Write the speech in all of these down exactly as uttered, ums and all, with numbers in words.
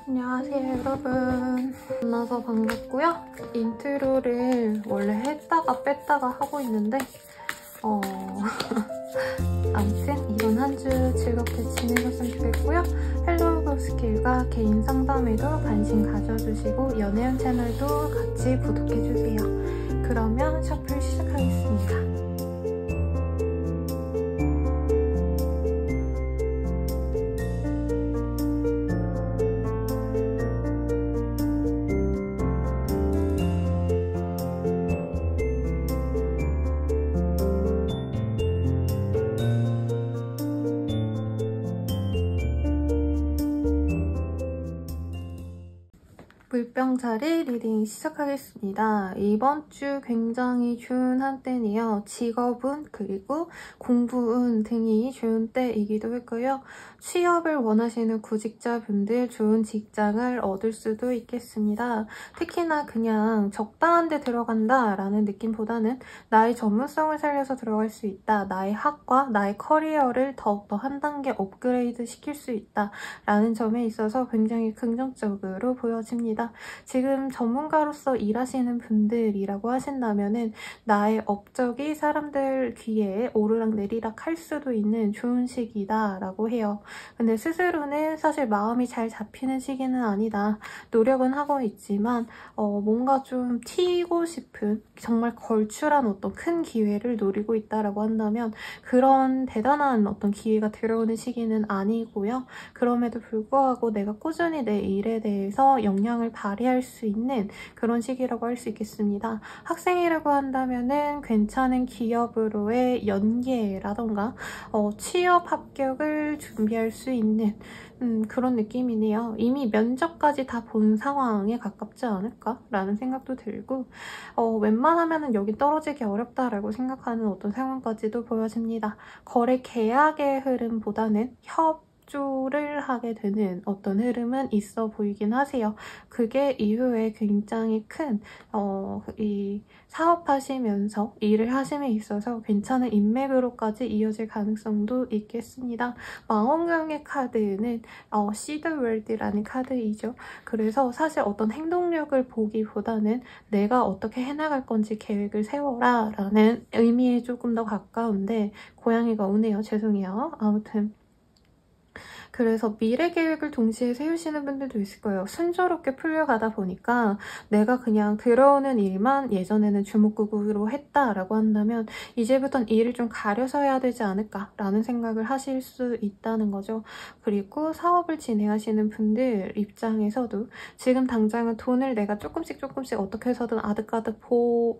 안녕하세요 여러분, 만나서 반갑고요. 인트로를 원래 했다가 뺐다가 하고 있는데 어... 아무튼 이번 한 주 즐겁게 지내셨으면 좋겠고요. 헬로우 스킬과 개인 상담에도 관심 가져주시고 연애운 채널도 같이 구독해주세요. 그러면 셔플 시작하겠습니다. 물병자리 리딩 시작하겠습니다. 이번 주 굉장히 좋은 한때네요. 직업운 그리고 공부운 등이 좋은 때이기도 했고요. 취업을 원하시는 구직자분들 좋은 직장을 얻을 수도 있겠습니다. 특히나 그냥 적당한 데 들어간다 라는 느낌보다는 나의 전문성을 살려서 들어갈 수 있다. 나의 학과, 나의 커리어를 더욱더 한 단계 업그레이드 시킬 수 있다 라는 점에 있어서 굉장히 긍정적으로 보여집니다. 지금 전문가로서 일하시는 분들이라고 하신다면은 나의 업적이 사람들 귀에 오르락내리락 할 수도 있는 좋은 시기다 라고 해요. 근데 스스로는 사실 마음이 잘 잡히는 시기는 아니다. 노력은 하고 있지만 어, 뭔가 좀 튀고 싶은 정말 걸출한 어떤 큰 기회를 노리고 있다라고 한다면 그런 대단한 어떤 기회가 들어오는 시기는 아니고요. 그럼에도 불구하고 내가 꾸준히 내 일에 대해서 영향을 발휘할 수 있는 그런 시기라고 할 수 있겠습니다. 학생이라고 한다면은 괜찮은 기업으로의 연계라던가 어, 취업 합격을 준비할 수 있는 음, 그런 느낌이네요. 이미 면접까지 다 본 상황에 가깝지 않을까? 라는 생각도 들고 어, 웬만하면은 여기 떨어지기 어렵다라고 생각하는 어떤 상황까지도 보여집니다. 거래 계약의 흐름보다는 협 조를 하게 되는 어떤 흐름은 있어 보이긴 하세요. 그게 이후에 굉장히 큰 어, 이 사업하시면서 일을 하심에 있어서 괜찮은 인맥으로까지 이어질 가능성도 있겠습니다. 망원경의 카드는 어, 시드월드라는 카드이죠. 그래서 사실 어떤 행동력을 보기보다는 내가 어떻게 해나갈 건지 계획을 세워라 라는 의미에 조금 더 가까운데 고양이가 우네요. 죄송해요. 아무튼 그래서 미래 계획을 동시에 세우시는 분들도 있을 거예요. 순조롭게 풀려가다 보니까 내가 그냥 들어오는 일만 예전에는 주목구구로 했다라고 한다면 이제부터는 일을 좀 가려서 해야 되지 않을까라는 생각을 하실 수 있다는 거죠. 그리고 사업을 진행하시는 분들 입장에서도 지금 당장은 돈을 내가 조금씩 조금씩 어떻게 해서든 아득아득 보,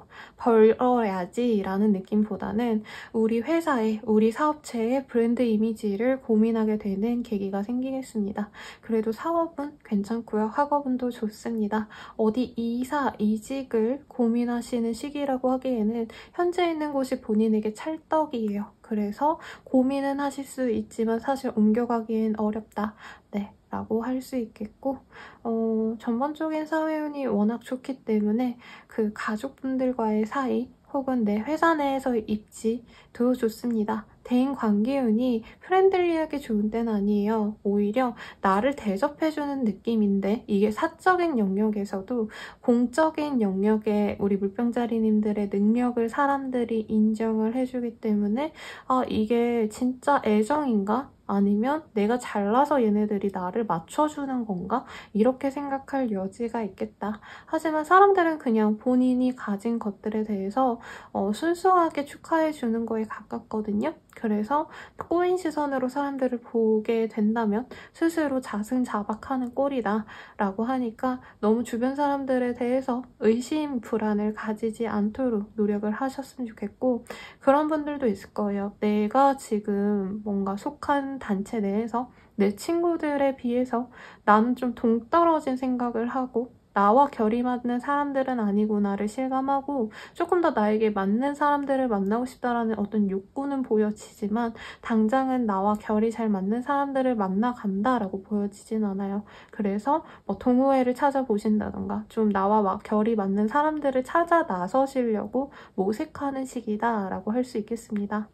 벌어야지 라는 느낌보다는 우리 회사에, 우리 사업체의 브랜드 이미지를 고민하게 되는 계기 가 생기겠습니다. 그래도 사업은 괜찮고요. 학업운도 좋습니다. 어디 이사, 이직을 고민하시는 시기라고 하기에는 현재 있는 곳이 본인에게 찰떡이에요. 그래서 고민은 하실 수 있지만 사실 옮겨가기엔 어렵다. 네. 라고 할 수 있겠고 어, 전반적인 사회운이 워낙 좋기 때문에 그 가족분들과의 사이 혹은 내 회사 내에서의 입지도 좋습니다. 대인관계운이 프렌들리하게 좋은 때는 아니에요. 오히려 나를 대접해주는 느낌인데 이게 사적인 영역에서도 공적인 영역에 우리 물병자리님들의 능력을 사람들이 인정을 해주기 때문에 아 이게 진짜 애정인가? 아니면 내가 잘나서 얘네들이 나를 맞춰주는 건가? 이렇게 생각할 여지가 있겠다. 하지만 사람들은 그냥 본인이 가진 것들에 대해서 어, 순수하게 축하해주는 거에 가깝거든요. 그래서 꼬인 시선으로 사람들을 보게 된다면 스스로 자승자박하는 꼴이다 라고 하니까 너무 주변 사람들에 대해서 의심, 불안을 가지지 않도록 노력을 하셨으면 좋겠고 그런 분들도 있을 거예요. 내가 지금 뭔가 속한 단체 내에서 내 친구들에 비해서 나는 좀 동떨어진 생각을 하고 나와 결이 맞는 사람들은 아니구나를 실감하고 조금 더 나에게 맞는 사람들을 만나고 싶다라는 어떤 욕구는 보여지지만 당장은 나와 결이 잘 맞는 사람들을 만나간다라고 보여지진 않아요. 그래서 뭐 동호회를 찾아보신다던가 좀 나와 막 결이 맞는 사람들을 찾아 나서시려고 모색하는 시기다라고 할 수 있겠습니다.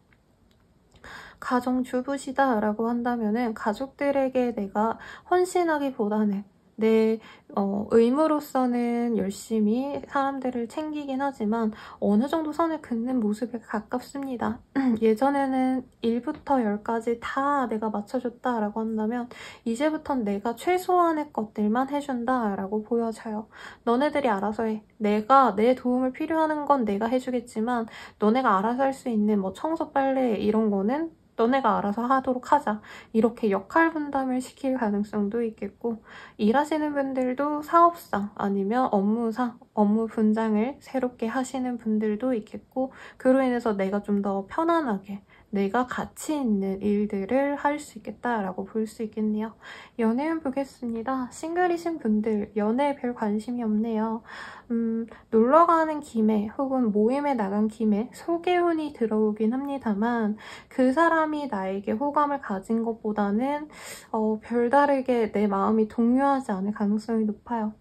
가정주부시다라고 한다면은 가족들에게 내가 헌신하기보다는 내 어, 의무로서는 열심히 사람들을 챙기긴 하지만 어느 정도 선을 긋는 모습에 가깝습니다. 예전에는 일부터 열까지 다 내가 맞춰줬다라고 한다면 이제부턴 내가 최소한의 것들만 해준다라고 보여져요. 너네들이 알아서 해. 내가 내 도움을 필요하는 건 내가 해주겠지만 너네가 알아서 할 수 있는 뭐 청소, 빨래 이런 거는 너네가 알아서 하도록 하자. 이렇게 역할 분담을 시킬 가능성도 있겠고, 일하시는 분들도 사업상 아니면 업무상 업무 분장을 새롭게 하시는 분들도 있겠고, 그로 인해서 내가 좀 더 편안하게 내가 가치 있는 일들을 할 수 있겠다라고 볼 수 있겠네요. 연애운 보겠습니다. 싱글이신 분들 연애에 별 관심이 없네요. 음, 놀러 가는 김에 혹은 모임에 나간 김에 소개운이 들어오긴 합니다만 그 사람이 나에게 호감을 가진 것보다는 어, 별다르게 내 마음이 동요하지 않을 가능성이 높아요.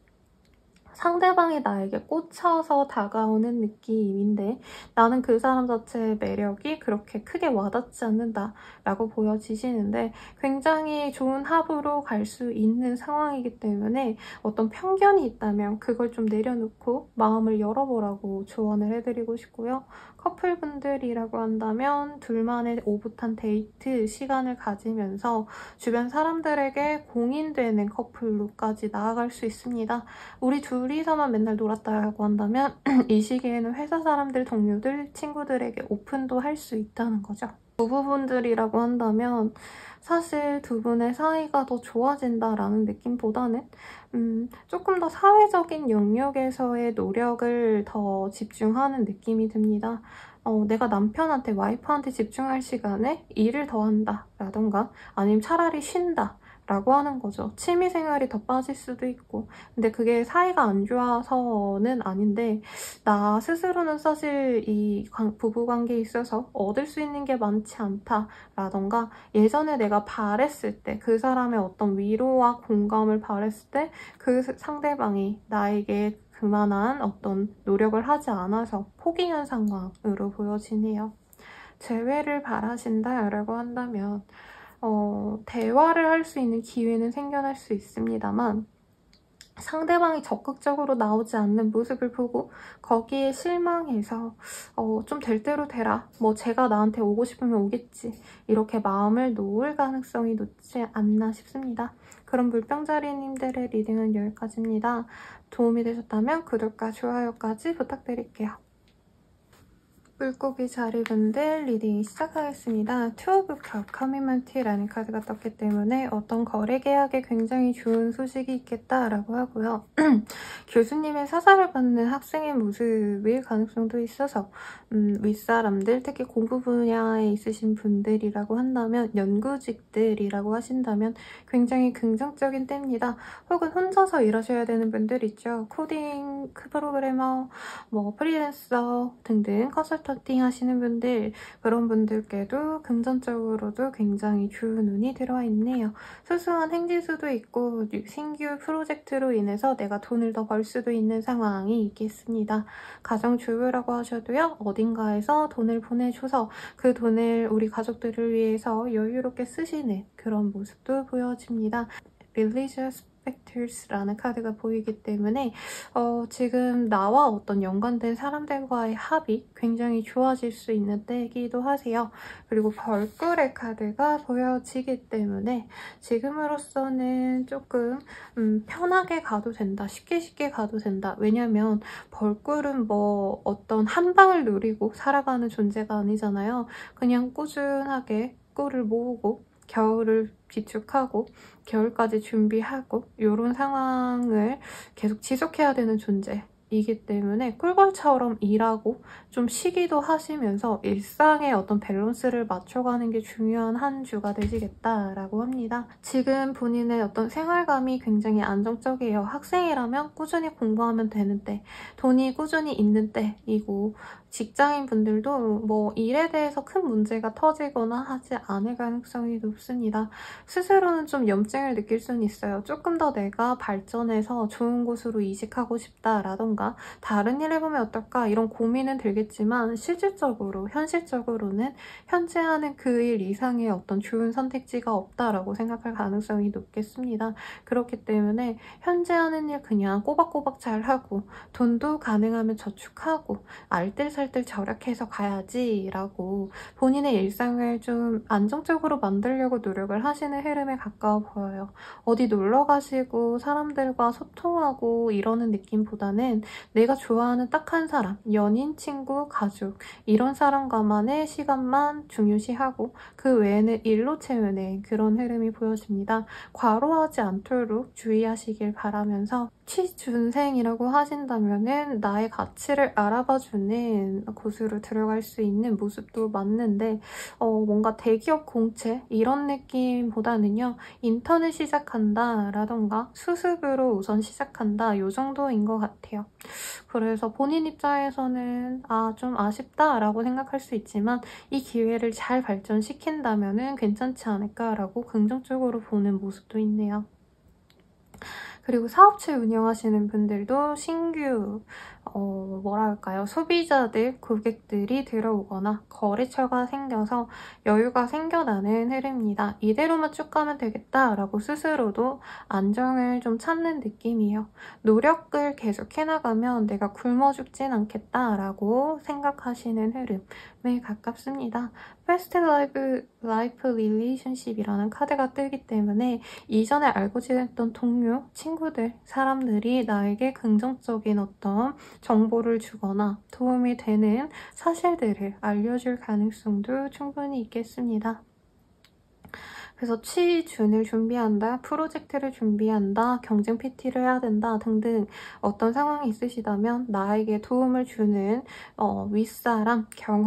상대방이 나에게 꽂혀서 다가오는 느낌인데 나는 그 사람 자체의 매력이 그렇게 크게 와닿지 않는다라고 보여지시는데 굉장히 좋은 합으로 갈 수 있는 상황이기 때문에 어떤 편견이 있다면 그걸 좀 내려놓고 마음을 열어보라고 조언을 해드리고 싶고요. 커플분들이라고 한다면 둘만의 오붓한 데이트 시간을 가지면서 주변 사람들에게 공인되는 커플로까지 나아갈 수 있습니다. 우리 둘이서만 맨날 놀았다고 한다면 이 시기에는 회사 사람들, 동료들, 친구들에게 오픈도 할 수 있다는 거죠. 부부분들이라고 한다면 사실 두 분의 사이가 더 좋아진다라는 느낌보다는 음, 조금 더 사회적인 영역에서의 노력을 더 집중하는 느낌이 듭니다. 어, 내가 남편한테, 와이프한테 집중할 시간에 일을 더 한다 라던가 아니면 차라리 쉰다 라고 하는 거죠. 취미생활이 더 빠질 수도 있고 근데 그게 사이가 안 좋아서는 아닌데 나 스스로는 사실 이 부부관계에 있어서 얻을 수 있는 게 많지 않다 라던가 예전에 내가 바랬을 때 그 사람의 어떤 위로와 공감을 바랬을 때 그 상대방이 나에게 그만한 어떤 노력을 하지 않아서 포기한 상황으로 보여지네요. 재회를 바라신다라고 한다면 어, 대화를 할 수 있는 기회는 생겨날 수 있습니다만 상대방이 적극적으로 나오지 않는 모습을 보고 거기에 실망해서 어, 좀 될 대로 되라. 뭐 제가 나한테 오고 싶으면 오겠지. 이렇게 마음을 놓을 가능성이 높지 않나 싶습니다. 그럼 물병자리님들의 리딩은 여기까지입니다. 도움이 되셨다면 구독과 좋아요까지 부탁드릴게요. 물고기 자리분들 리딩 시작하겠습니다. 투 오브 컵 커미먼티라는 카드가 떴기 때문에 어떤 거래 계약에 굉장히 좋은 소식이 있겠다라고 하고요. 교수님의 사사를 받는 학생의 모습일 가능성도 있어서 음, 윗사람들, 특히 공부 분야에 있으신 분들이라고 한다면 연구직들이라고 하신다면 굉장히 긍정적인 때입니다. 혹은 혼자서 일하셔야 되는 분들 있죠. 코딩, 프로그래머, 뭐 프리랜서 등등 컨설턴트 하시는 분들 그런 분들께도 금전적으로도 굉장히 좋은 운이 들어와 있네요. 소소한 행지수도 있고 신규 프로젝트로 인해서 내가 돈을 더 벌 수도 있는 상황이 있겠습니다. 가정주부라고 하셔도요. 어딘가에서 돈을 보내줘서 그 돈을 우리 가족들을 위해서 여유롭게 쓰시는 그런 모습도 보여집니다. Religious Factors라는 카드가 보이기 때문에 어, 지금 나와 어떤 연관된 사람들과의 합이 굉장히 좋아질 수 있는 때이기도 하세요. 그리고 벌꿀의 카드가 보여지기 때문에 지금으로서는 조금 음, 편하게 가도 된다. 쉽게 쉽게 가도 된다. 왜냐면 벌꿀은 뭐 어떤 한 방을 노리고 살아가는 존재가 아니잖아요. 그냥 꾸준하게 꿀을 모으고 겨울을 비축하고 겨울까지 준비하고 이런 상황을 계속 지속해야 되는 존재이기 때문에 꿀벌처럼 일하고 좀 쉬기도 하시면서 일상의 어떤 밸런스를 맞춰가는 게 중요한 한 주가 되시겠다라고 합니다. 지금 본인의 어떤 생활감이 굉장히 안정적이에요. 학생이라면 꾸준히 공부하면 되는데 돈이 꾸준히 있는 때이고 직장인 분들도 뭐 일에 대해서 큰 문제가 터지거나 하지 않을 가능성이 높습니다. 스스로는 좀 염증을 느낄 수는 있어요. 조금 더 내가 발전해서 좋은 곳으로 이직하고 싶다라던가 이라던가 다른 일 해보면 어떨까 이런 고민은 들겠지만 실질적으로 현실적으로는 현재 하는 그 일 이상의 어떤 좋은 선택지가 없다라고 생각할 가능성이 높겠습니다. 그렇기 때문에 현재 하는 일 그냥 꼬박꼬박 잘하고 돈도 가능하면 저축하고 알뜰살뜰 절약해서 가야지 라고 본인의 일상을 좀 안정적으로 만들려고 노력을 하시는 흐름에 가까워 보여요. 어디 놀러 가시고 사람들과 소통하고 이러는 느낌보다는 내가 좋아하는 딱 한 사람, 연인, 친구, 가족 이런 사람과만의 시간만 중요시하고 그 외에는 일로 채우는 그런 흐름이 보여집니다. 과로하지 않도록 주의하시길 바라면서 취준생이라고 하신다면은 나의 가치를 알아봐주는 곳으로 들어갈 수 있는 모습도 맞는데 어, 뭔가 대기업 공채 이런 느낌보다는요. 인턴을 시작한다 라던가 수습으로 우선 시작한다 요 정도인 것 같아요. 그래서 본인 입장에서는 아, 좀 아쉽다 라고 생각할 수 있지만 이 기회를 잘 발전시킨다면은 괜찮지 않을까라고 긍정적으로 보는 모습도 있네요. 그리고 사업체 운영하시는 분들도 신규 어, 뭐랄까요 소비자들, 고객들이 들어오거나 거래처가 생겨서 여유가 생겨나는 흐름입니다. 이대로만 쭉 가면 되겠다라고 스스로도 안정을 좀 찾는 느낌이에요. 노력을 계속 해나가면 내가 굶어 죽진 않겠다라고 생각하시는 흐름에 가깝습니다. Past Life, Life Relationship이라는 카드가 뜨기 때문에 이전에 알고 지냈던 동료, 친구들, 사람들이 나에게 긍정적인 어떤 정보를 주거나 도움이 되는 사실들을 알려줄 가능성도 충분히 있겠습니다. 그래서 취준을 준비한다, 프로젝트를 준비한다, 경쟁 피티를 해야 된다 등등 어떤 상황이 있으시다면 나에게 도움을 주는 어, 윗사람,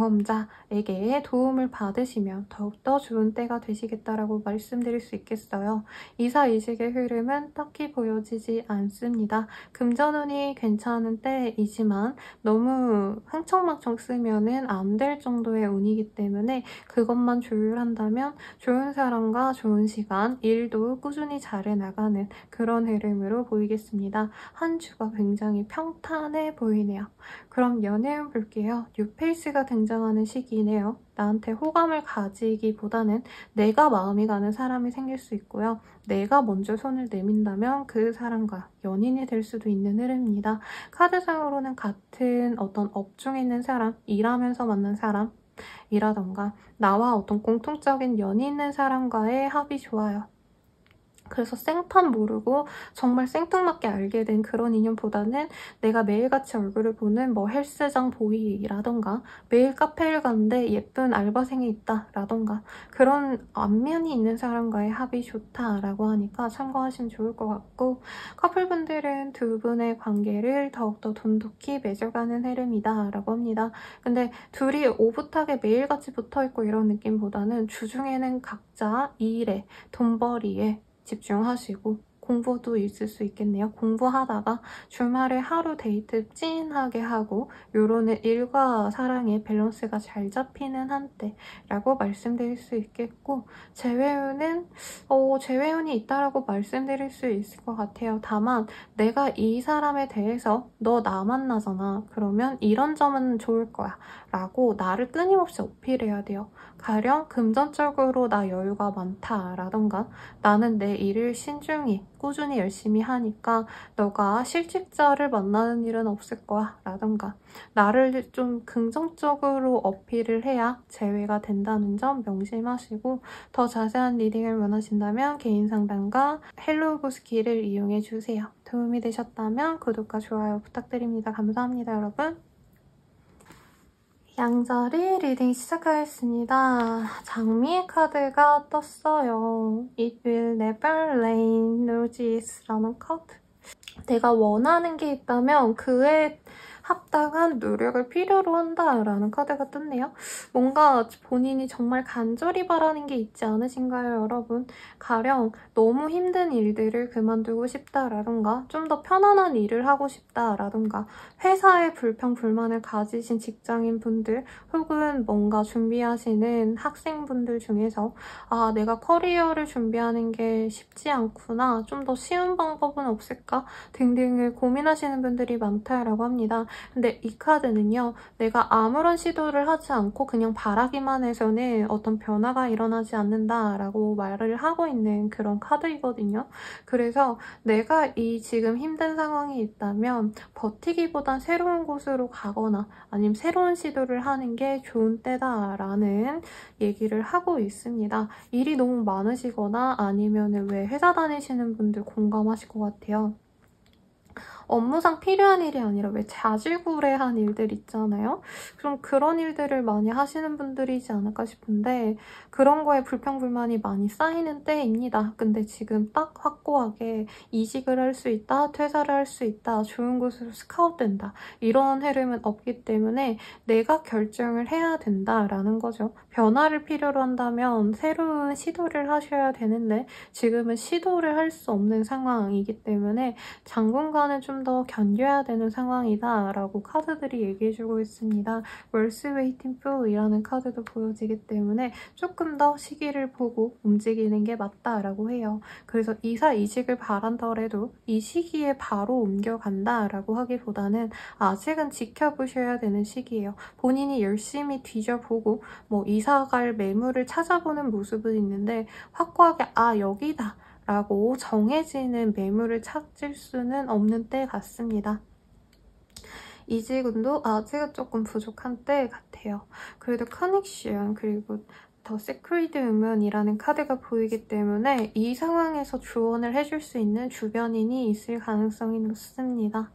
경험자에게 도움을 받으시면 더욱더 좋은 때가 되시겠다라고 말씀드릴 수 있겠어요. 이사이직의 흐름은 딱히 보여지지 않습니다. 금전운이 괜찮은 때이지만 너무 흥청망청 쓰면은 안 될 정도의 운이기 때문에 그것만 조율한다면 좋은 사람과 좋은 시간, 일도 꾸준히 잘해나가는 그런 흐름으로 보이겠습니다. 한 주가 굉장히 평탄해 보이네요. 그럼 연애운 볼게요. 뉴페이스가 등장하는 시기이네요. 나한테 호감을 가지기보다는 내가 마음이 가는 사람이 생길 수 있고요. 내가 먼저 손을 내민다면 그 사람과 연인이 될 수도 있는 흐름입니다. 카드상으로는 같은 어떤 업종에 있는 사람, 일하면서 만난 사람, 이라던가 나와 어떤 공통적인 연이 있는 사람과의 합이 좋아요. 그래서 생판 모르고 정말 생뚱맞게 알게 된 그런 인연보다는 내가 매일같이 얼굴을 보는 뭐 헬스장 보이라던가 매일 카페를 가는데 예쁜 알바생이 있다 라던가 그런 안면이 있는 사람과의 합이 좋다라고 하니까 참고하시면 좋을 것 같고 커플분들은 두 분의 관계를 더욱더 돈독히 맺어가는 흐름이다 라고 합니다. 근데 둘이 오붓하게 매일같이 붙어있고 이런 느낌보다는 주중에는 각자 일에 돈벌이에 집중하시고 공부도 있을 수 있겠네요. 공부하다가 주말에 하루 데이트 찐하게 하고 요러는 일과 사랑의 밸런스가 잘 잡히는 한때라고 말씀드릴 수 있겠고 재회운은 어, 재회운이 있다라고 말씀드릴 수 있을 것 같아요. 다만 내가 이 사람에 대해서 너 나 만나잖아. 그러면 이런 점은 좋을 거야. 라고 나를 끊임없이 어필해야 돼요. 가령 금전적으로 나 여유가 많다 라던가 나는 내 일을 신중히 꾸준히 열심히 하니까 너가 실직자를 만나는 일은 없을 거야 라던가 나를 좀 긍정적으로 어필을 해야 재회가 된다는 점 명심하시고 더 자세한 리딩을 원하신다면 개인 상담과 헬로우보스키를 이용해주세요. 도움이 되셨다면 구독과 좋아요 부탁드립니다. 감사합니다 여러분. 양자리 리딩 시작하겠습니다. 장미의 카드가 떴어요. It will never rain roses 라는 카드. 내가 원하는 게 있다면 그에 합당한 노력을 필요로 한다라는 카드가 떴네요. 뭔가 본인이 정말 간절히 바라는 게 있지 않으신가요, 여러분? 가령 너무 힘든 일들을 그만두고 싶다라던가 좀 더 편안한 일을 하고 싶다라던가 회사에 불평, 불만을 가지신 직장인분들 혹은 뭔가 준비하시는 학생분들 중에서 아, 내가 커리어를 준비하는 게 쉽지 않구나. 좀 더 쉬운 방법은 없을까? 등등을 고민하시는 분들이 많다라고 합니다. 근데 이 카드는요. 내가 아무런 시도를 하지 않고 그냥 바라기만 해서는 어떤 변화가 일어나지 않는다라고 말을 하고 있는 그런 카드이거든요. 그래서 내가 이 지금 힘든 상황이 있다면 버티기보단 새로운 곳으로 가거나 아니면 새로운 시도를 하는 게 좋은 때다라는 얘기를 하고 있습니다. 일이 너무 많으시거나 아니면 왜 회사 다니시는 분들 공감하실 것 같아요. 업무상 필요한 일이 아니라 왜 자질구레한 일들 있잖아요. 좀 그런 일들을 많이 하시는 분들이지 않을까 싶은데 그런 거에 불평불만이 많이 쌓이는 때입니다. 근데 지금 딱 확고하게 이직을 할 수 있다, 퇴사를 할 수 있다, 좋은 곳으로 스카웃된다 이런 흐름은 없기 때문에 내가 결정을 해야 된다라는 거죠. 변화를 필요로 한다면 새로운 시도를 하셔야 되는데 지금은 시도를 할 수 없는 상황이기 때문에 당분간은 좀 더 견뎌야 되는 상황이다 라고 카드들이 얘기해주고 있습니다. 월스 웨이팅 풀이라는 카드도 보여지기 때문에 조금 더 시기를 보고 움직이는 게 맞다라고 해요. 그래서 이사 이직을 바란더라도 이 시기에 바로 옮겨간다 라고 하기보다는 아직은 지켜보셔야 되는 시기예요. 본인이 열심히 뒤져보고 뭐 이사갈 매물을 찾아보는 모습은 있는데 확고하게 아 여기다 라고 정해지는 매물을 찾을 수는 없는 때 같습니다. 이직운도 아직은 조금 부족한 때 같아요. 그래도 커넥션 그리고 더 시크릿 우먼이라는 카드가 보이기 때문에 이 상황에서 조언을 해줄 수 있는 주변인이 있을 가능성이 높습니다.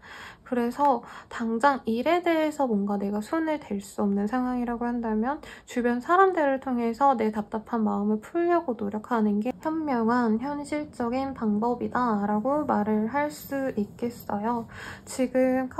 그래서 당장 일에 대해서 뭔가 내가 손을 댈 수 없는 상황이라고 한다면 주변 사람들을 통해서 내 답답한 마음을 풀려고 노력하는 게 현명한 현실적인 방법이다 라고 말을 할 수 있겠어요. 지금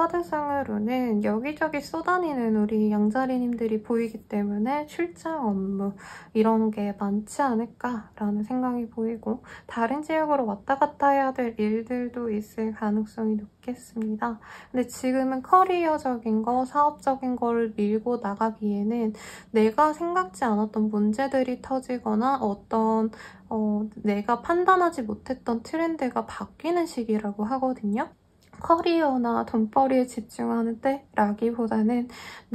카드상으로는 여기저기 쏘다니는 우리 양자리님들이 보이기 때문에 출장 업무 이런 게 많지 않을까라는 생각이 보이고 다른 지역으로 왔다 갔다 해야 될 일들도 있을 가능성이 높겠습니다. 근데 지금은 커리어적인 거, 사업적인 거를 밀고 나가기에는 내가 생각지 않았던 문제들이 터지거나 어떤 어, 내가 판단하지 못했던 트렌드가 바뀌는 시기라고 하거든요. 커리어나 돈벌이에 집중하는 때라기보다는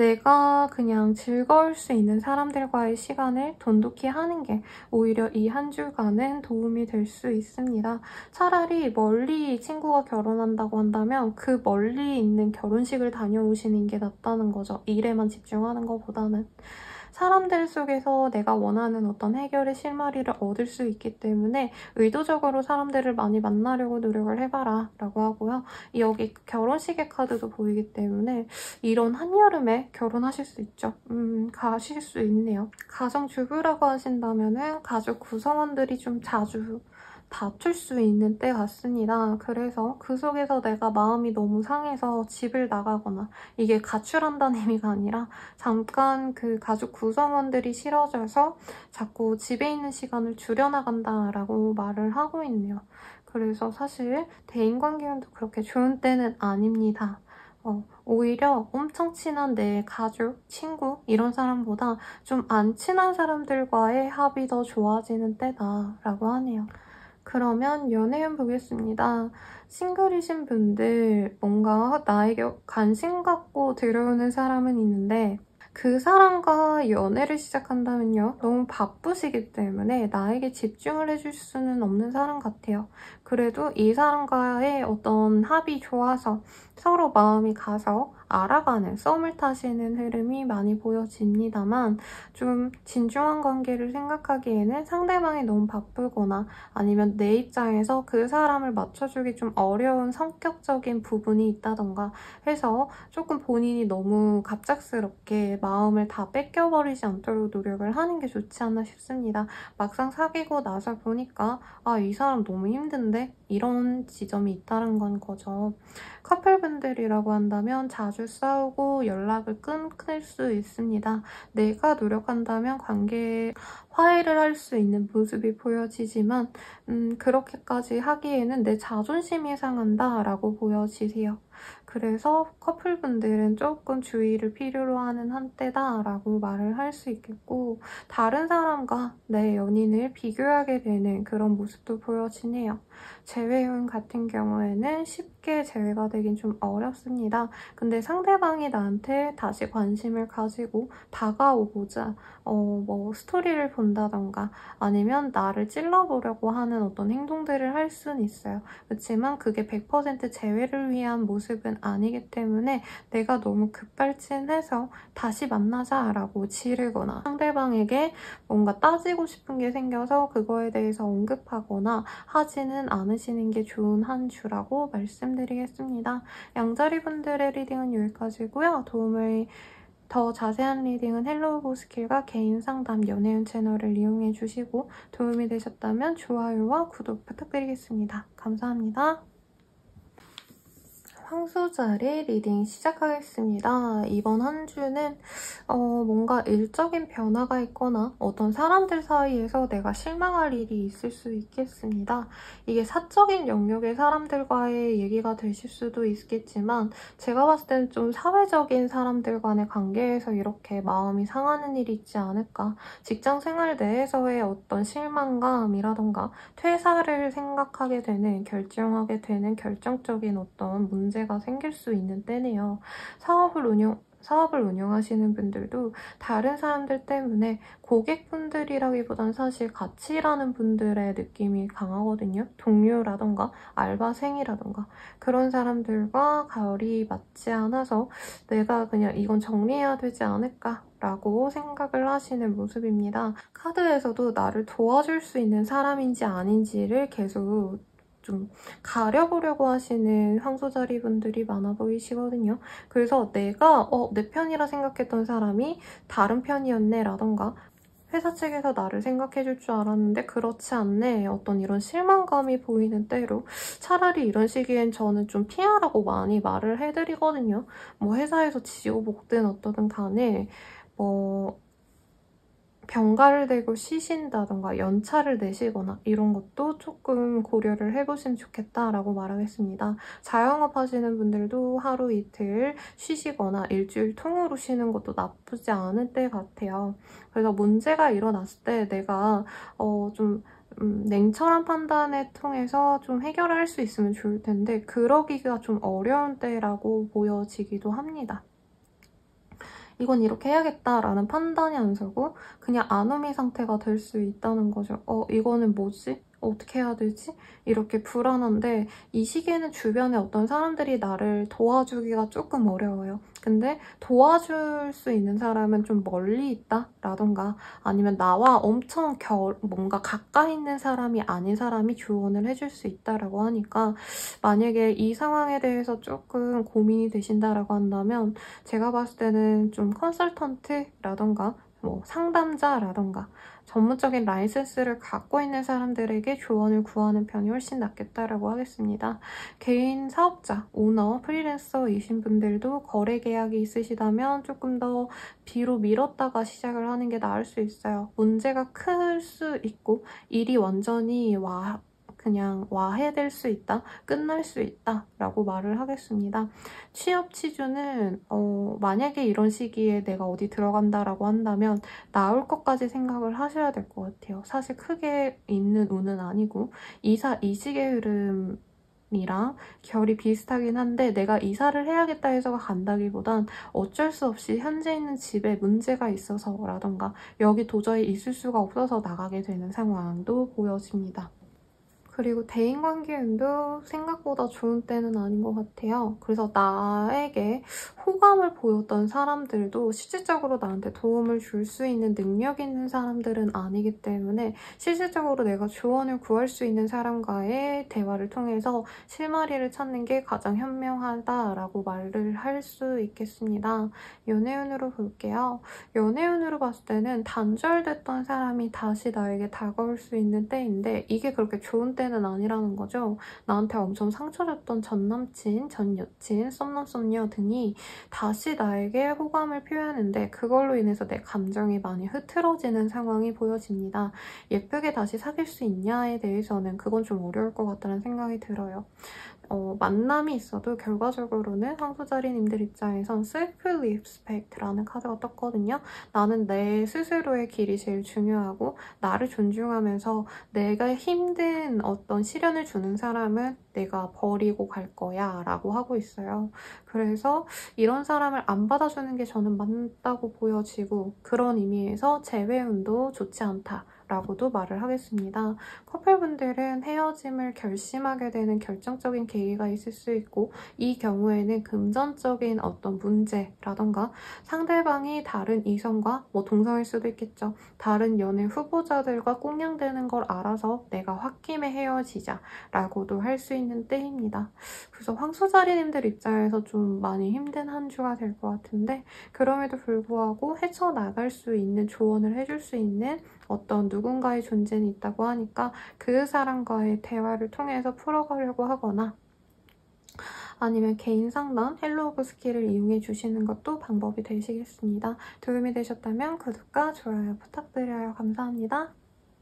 내가 그냥 즐거울 수 있는 사람들과의 시간을 돈독히 하는 게 오히려 이 한 주간은 도움이 될 수 있습니다. 차라리 멀리 친구가 결혼한다고 한다면 그 멀리 있는 결혼식을 다녀오시는 게 낫다는 거죠. 일에만 집중하는 것보다는. 사람들 속에서 내가 원하는 어떤 해결의 실마리를 얻을 수 있기 때문에 의도적으로 사람들을 많이 만나려고 노력을 해봐라 라고 하고요. 여기 결혼식의 카드도 보이기 때문에 이런 한여름에 결혼하실 수 있죠. 음, 가실 수 있네요. 가정주부라고 하신다면 가족 구성원들이 좀 자주 다툴 수 있는 때 같습니다. 그래서 그 속에서 내가 마음이 너무 상해서 집을 나가거나 이게 가출한다는 의미가 아니라 잠깐 그 가족 구성원들이 싫어져서 자꾸 집에 있는 시간을 줄여나간다라고 말을 하고 있네요. 그래서 사실 대인관계운도 그렇게 좋은 때는 아닙니다. 어, 오히려 엄청 친한 내 가족, 친구 이런 사람보다 좀 안 친한 사람들과의 합이 더 좋아지는 때다라고 하네요. 그러면 연애운 보겠습니다. 싱글이신 분들 뭔가 나에게 관심 갖고 들어오는 사람은 있는데 그 사람과 연애를 시작한다면요. 너무 바쁘시기 때문에 나에게 집중을 해줄 수는 없는 사람 같아요. 그래도 이 사람과의 어떤 합이 좋아서 서로 마음이 가서 알아가는 썸을 타시는 흐름이 많이 보여집니다만 좀 진중한 관계를 생각하기에는 상대방이 너무 바쁘거나 아니면 내 입장에서 그 사람을 맞춰주기 좀 어려운 성격적인 부분이 있다던가 해서 조금 본인이 너무 갑작스럽게 마음을 다 뺏겨버리지 않도록 노력을 하는 게 좋지 않나 싶습니다. 막상 사귀고 나서 보니까 아, 이 사람 너무 힘든데? 이런 지점이 있다는 건 거죠. 커플분들이라고 한다면 자주 싸우고 연락을 끊을 수 있습니다. 내가 노력한다면 관계에 화해를 할 수 있는 모습이 보여지지만 음, 그렇게까지 하기에는 내 자존심이 상한다 라고 보여지세요. 그래서 커플분들은 조금 주의를 필요로 하는 한때다 라고 말을 할 수 있겠고, 다른 사람과 내 연인을 비교하게 되는 그런 모습도 보여지네요. 재회운 같은 경우에는 쉽게 재회가 되긴 좀 어렵습니다. 근데 상대방이 나한테 다시 관심을 가지고 다가오고자 어, 뭐 스토리를 본다던가 아니면 나를 찔러보려고 하는 어떤 행동들을 할 수는 있어요. 그렇지만 그게 백 퍼센트 재회를 위한 모습은 아니기 때문에 내가 너무 급발진해서 다시 만나자라고 지르거나 상대방에게 뭔가 따지고 싶은 게 생겨서 그거에 대해서 언급하거나 하지는 않으시는 게 좋은 한 주라고 말씀드리겠습니다. 양자리 분들의 리딩은 여기까지고요. 도움을 더 자세한 리딩은 헬로우보스킬과 개인 상담 연애운 채널을 이용해 주시고 도움이 되셨다면 좋아요와 구독 부탁드리겠습니다. 감사합니다. 황소자리 리딩 시작하겠습니다. 이번 한 주는 어, 뭔가 일적인 변화가 있거나 어떤 사람들 사이에서 내가 실망할 일이 있을 수 있겠습니다. 이게 사적인 영역의 사람들과의 얘기가 되실 수도 있겠지만 제가 봤을 때는 좀 사회적인 사람들 간의 관계에서 이렇게 마음이 상하는 일이 있지 않을까. 직장 생활 내에서의 어떤 실망감이라던가 퇴사를 생각하게 되는, 결정하게 되는 결정적인 어떤 문제 가 생길 수 있는 때네요. 사업을 운영, 사업을 운영하시는 분들도 다른 사람들 때문에 고객분들이라기보단 사실 같이 일하는 분들의 느낌이 강하거든요. 동료라던가 알바생이라던가 그런 사람들과 결이 맞지 않아서 내가 그냥 이건 정리해야 되지 않을까 라고 생각을 하시는 모습입니다. 카드에서도 나를 도와줄 수 있는 사람인지 아닌지를 계속 좀 가려보려고 하시는 황소자리 분들이 많아 보이시거든요. 그래서 내가 어, 내 편이라 생각했던 사람이 다른 편이었네 라던가 회사 측에서 나를 생각해줄 줄 알았는데 그렇지 않네. 어떤 이런 실망감이 보이는 때로 차라리 이런 시기엔 저는 좀 피하라고 많이 말을 해드리거든요. 뭐 회사에서 지고 볶든 어떠든 간에 뭐 병가를 대고 쉬신다던가 연차를 내시거나 이런 것도 조금 고려를 해보시면 좋겠다라고 말하겠습니다. 자영업 하시는 분들도 하루 이틀 쉬시거나 일주일 통으로 쉬는 것도 나쁘지 않은 때 같아요. 그래서 문제가 일어났을 때 내가 어, 좀 음, 냉철한 판단을 통해서 좀 해결할 수 있으면 좋을 텐데 그러기가 좀 어려운 때라고 보여지기도 합니다. 이건 이렇게 해야겠다라는 판단이 안 서고 그냥 아노미 상태가 될 수 있다는 거죠. 어, 이거는 뭐지? 어떻게 해야 되지? 이렇게 불안한데 이 시기에는 주변에 어떤 사람들이 나를 도와주기가 조금 어려워요. 근데 도와줄 수 있는 사람은 좀 멀리 있다? 라던가 아니면 나와 엄청 결, 뭔가 가까이 있는 사람이 아닌 사람이 조언을 해줄 수 있다라고 하니까 만약에 이 상황에 대해서 조금 고민이 되신다라고 한다면 제가 봤을 때는 좀 컨설턴트라던가 뭐 상담자라던가 전문적인 라이센스를 갖고 있는 사람들에게 조언을 구하는 편이 훨씬 낫겠다라고 하겠습니다. 개인 사업자, 오너, 프리랜서이신 분들도 거래 계약이 있으시다면 조금 더 뒤로 미뤘다가 시작을 하는 게 나을 수 있어요. 문제가 클 수 있고 일이 완전히 와 그냥 와해될 수 있다, 끝날 수 있다 라고 말을 하겠습니다. 취업 취준은 어, 만약에 이런 시기에 내가 어디 들어간다라고 한다면 나올 것까지 생각을 하셔야 될 것 같아요. 사실 크게 있는 운은 아니고 이사, 이직의 흐름 이랑 결이 비슷하긴 한데 내가 이사를 해야겠다 해서 간다기보단 어쩔 수 없이 현재 있는 집에 문제가 있어서 라던가 여기 도저히 있을 수가 없어서 나가게 되는 상황도 보여집니다. 그리고 대인관계운도 생각보다 좋은 때는 아닌 것 같아요. 그래서 나에게 호감을 보였던 사람들도 실질적으로 나한테 도움을 줄 수 있는 능력 있는 사람들은 아니기 때문에 실질적으로 내가 조언을 구할 수 있는 사람과의 대화를 통해서 실마리를 찾는 게 가장 현명하다라고 말을 할 수 있겠습니다. 연애운으로 볼게요. 연애운으로 봤을 때는 단절됐던 사람이 다시 나에게 다가올 수 있는 때인데 이게 그렇게 좋은 때 때는 아니라는 거죠. 나한테 엄청 상처 줬던 전 남친, 전 여친, 썸남 썸녀 등이 다시 나에게 호감을 표하는데 그걸로 인해서 내 감정이 많이 흐트러지는 상황이 보여집니다. 예쁘게 다시 사귈 수 있냐에 대해서는 그건 좀 어려울 것 같다는 생각이 들어요. 어, 만남이 있어도 결과적으로는 황소자리님들 입장에선 셀프 리스펙트라는 카드가 떴거든요. 나는 내 스스로의 길이 제일 중요하고 나를 존중하면서 내가 힘든 어떤 시련을 주는 사람은 내가 버리고 갈 거야 라고 하고 있어요. 그래서 이런 사람을 안 받아주는 게 저는 맞다고 보여지고 그런 의미에서 재회운도 좋지 않다. 라고도 말을 하겠습니다. 커플분들은 헤어짐을 결심하게 되는 결정적인 계기가 있을 수 있고 이 경우에는 금전적인 어떤 문제라던가 상대방이 다른 이성과 뭐 동성일 수도 있겠죠. 다른 연애 후보자들과 꽁냥대는 걸 알아서 내가 홧김에 헤어지자 라고도 할 수 있는 때입니다. 그래서 황소자리님들 입장에서 좀 많이 힘든 한 주가 될 것 같은데 그럼에도 불구하고 헤쳐나갈 수 있는 조언을 해줄 수 있는 어떤 누군가의 존재는 있다고 하니까 그 사람과의 대화를 통해서 풀어가려고 하거나 아니면 개인 상담, 헬로 오브 스킬을 이용해 주시는 것도 방법이 되시겠습니다. 도움이 되셨다면 구독과 좋아요 부탁드려요. 감사합니다.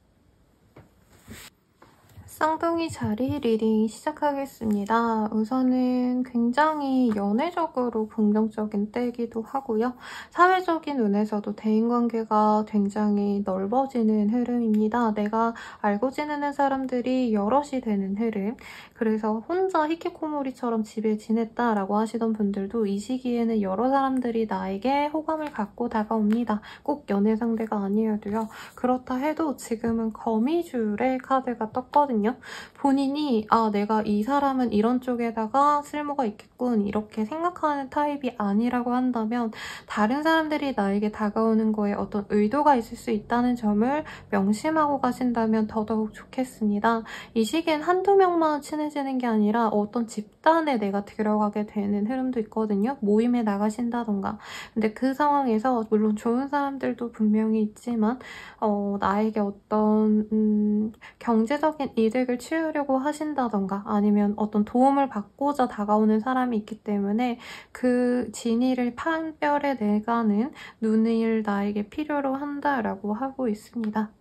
쌍둥이 자리 리딩 시작하겠습니다. 우선은 굉장히 연애적으로 긍정적인 때이기도 하고요. 사회적인 눈에서도 대인관계가 굉장히 넓어지는 흐름입니다. 내가 알고 지내는 사람들이 여럿이 되는 흐름. 그래서 혼자 히키코모리처럼 집에 지냈다라고 하시던 분들도 이 시기에는 여러 사람들이 나에게 호감을 갖고 다가옵니다. 꼭 연애 상대가 아니어도요. 그렇다 해도 지금은 거미줄의 카드가 떴거든요. 본인이 아 내가 이 사람은 이런 쪽에다가 쓸모가 있겠군 이렇게 생각하는 타입이 아니라고 한다면 다른 사람들이 나에게 다가오는 거에 어떤 의도가 있을 수 있다는 점을 명심하고 가신다면 더더욱 좋겠습니다. 이 시기엔 한두 명만 친해지는 게 아니라 어떤 집단에 내가 들어가게 되는 흐름도 있거든요. 모임에 나가신다던가. 근데 그 상황에서 물론 좋은 사람들도 분명히 있지만 어, 나에게 어떤 음, 경제적인 이득을 취하려고 하신다던가 아니면 어떤 도움을 받고자 다가오는 사람이 있기 때문에 그 진위를 판별해 내가는 눈을 나에게 필요로 한다라고 하고 있습니다.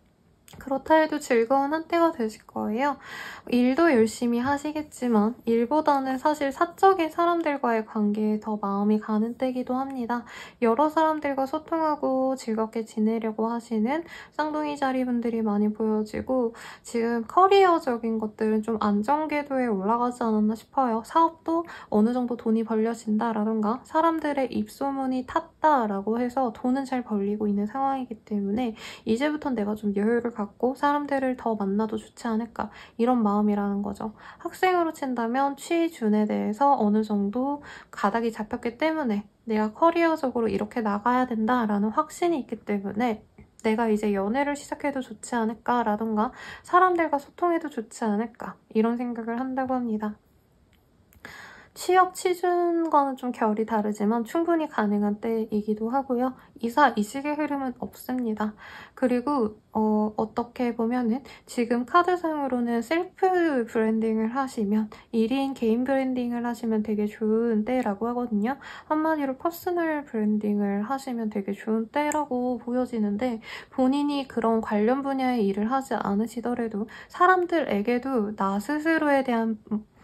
그렇다 해도 즐거운 한때가 되실 거예요. 일도 열심히 하시겠지만 일보다는 사실 사적인 사람들과의 관계에 더 마음이 가는 때기도 합니다. 여러 사람들과 소통하고 즐겁게 지내려고 하시는 쌍둥이 자리분들이 많이 보여지고 지금 커리어적인 것들은 좀 안정궤도에 올라가지 않았나 싶어요. 사업도 어느 정도 돈이 벌려진다라던가 사람들의 입소문이 탔다라고 해서 돈은 잘 벌리고 있는 상황이기 때문에 이제부터는 내가 좀 여유를 갖고 사람들을 더 만나도 좋지 않을까 이런 마음이라는 거죠. 학생으로 친다면 취준에 대해서 어느 정도 가닥이 잡혔기 때문에 내가 커리어적으로 이렇게 나가야 된다라는 확신이 있기 때문에 내가 이제 연애를 시작해도 좋지 않을까라던가 사람들과 소통해도 좋지 않을까 이런 생각을 한다고 합니다. 취업, 취준과는 좀 결이 다르지만 충분히 가능한 때이기도 하고요. 이사, 이직의 흐름은 없습니다. 그리고 어, 어떻게 보면은 지금 카드상으로는 셀프 브랜딩을 하시면 일 인 개인 브랜딩을 하시면 되게 좋은 때라고 하거든요. 한마디로 퍼스널 브랜딩을 하시면 되게 좋은 때라고 보여지는데 본인이 그런 관련 분야의 일을 하지 않으시더라도 사람들에게도 나 스스로에 대한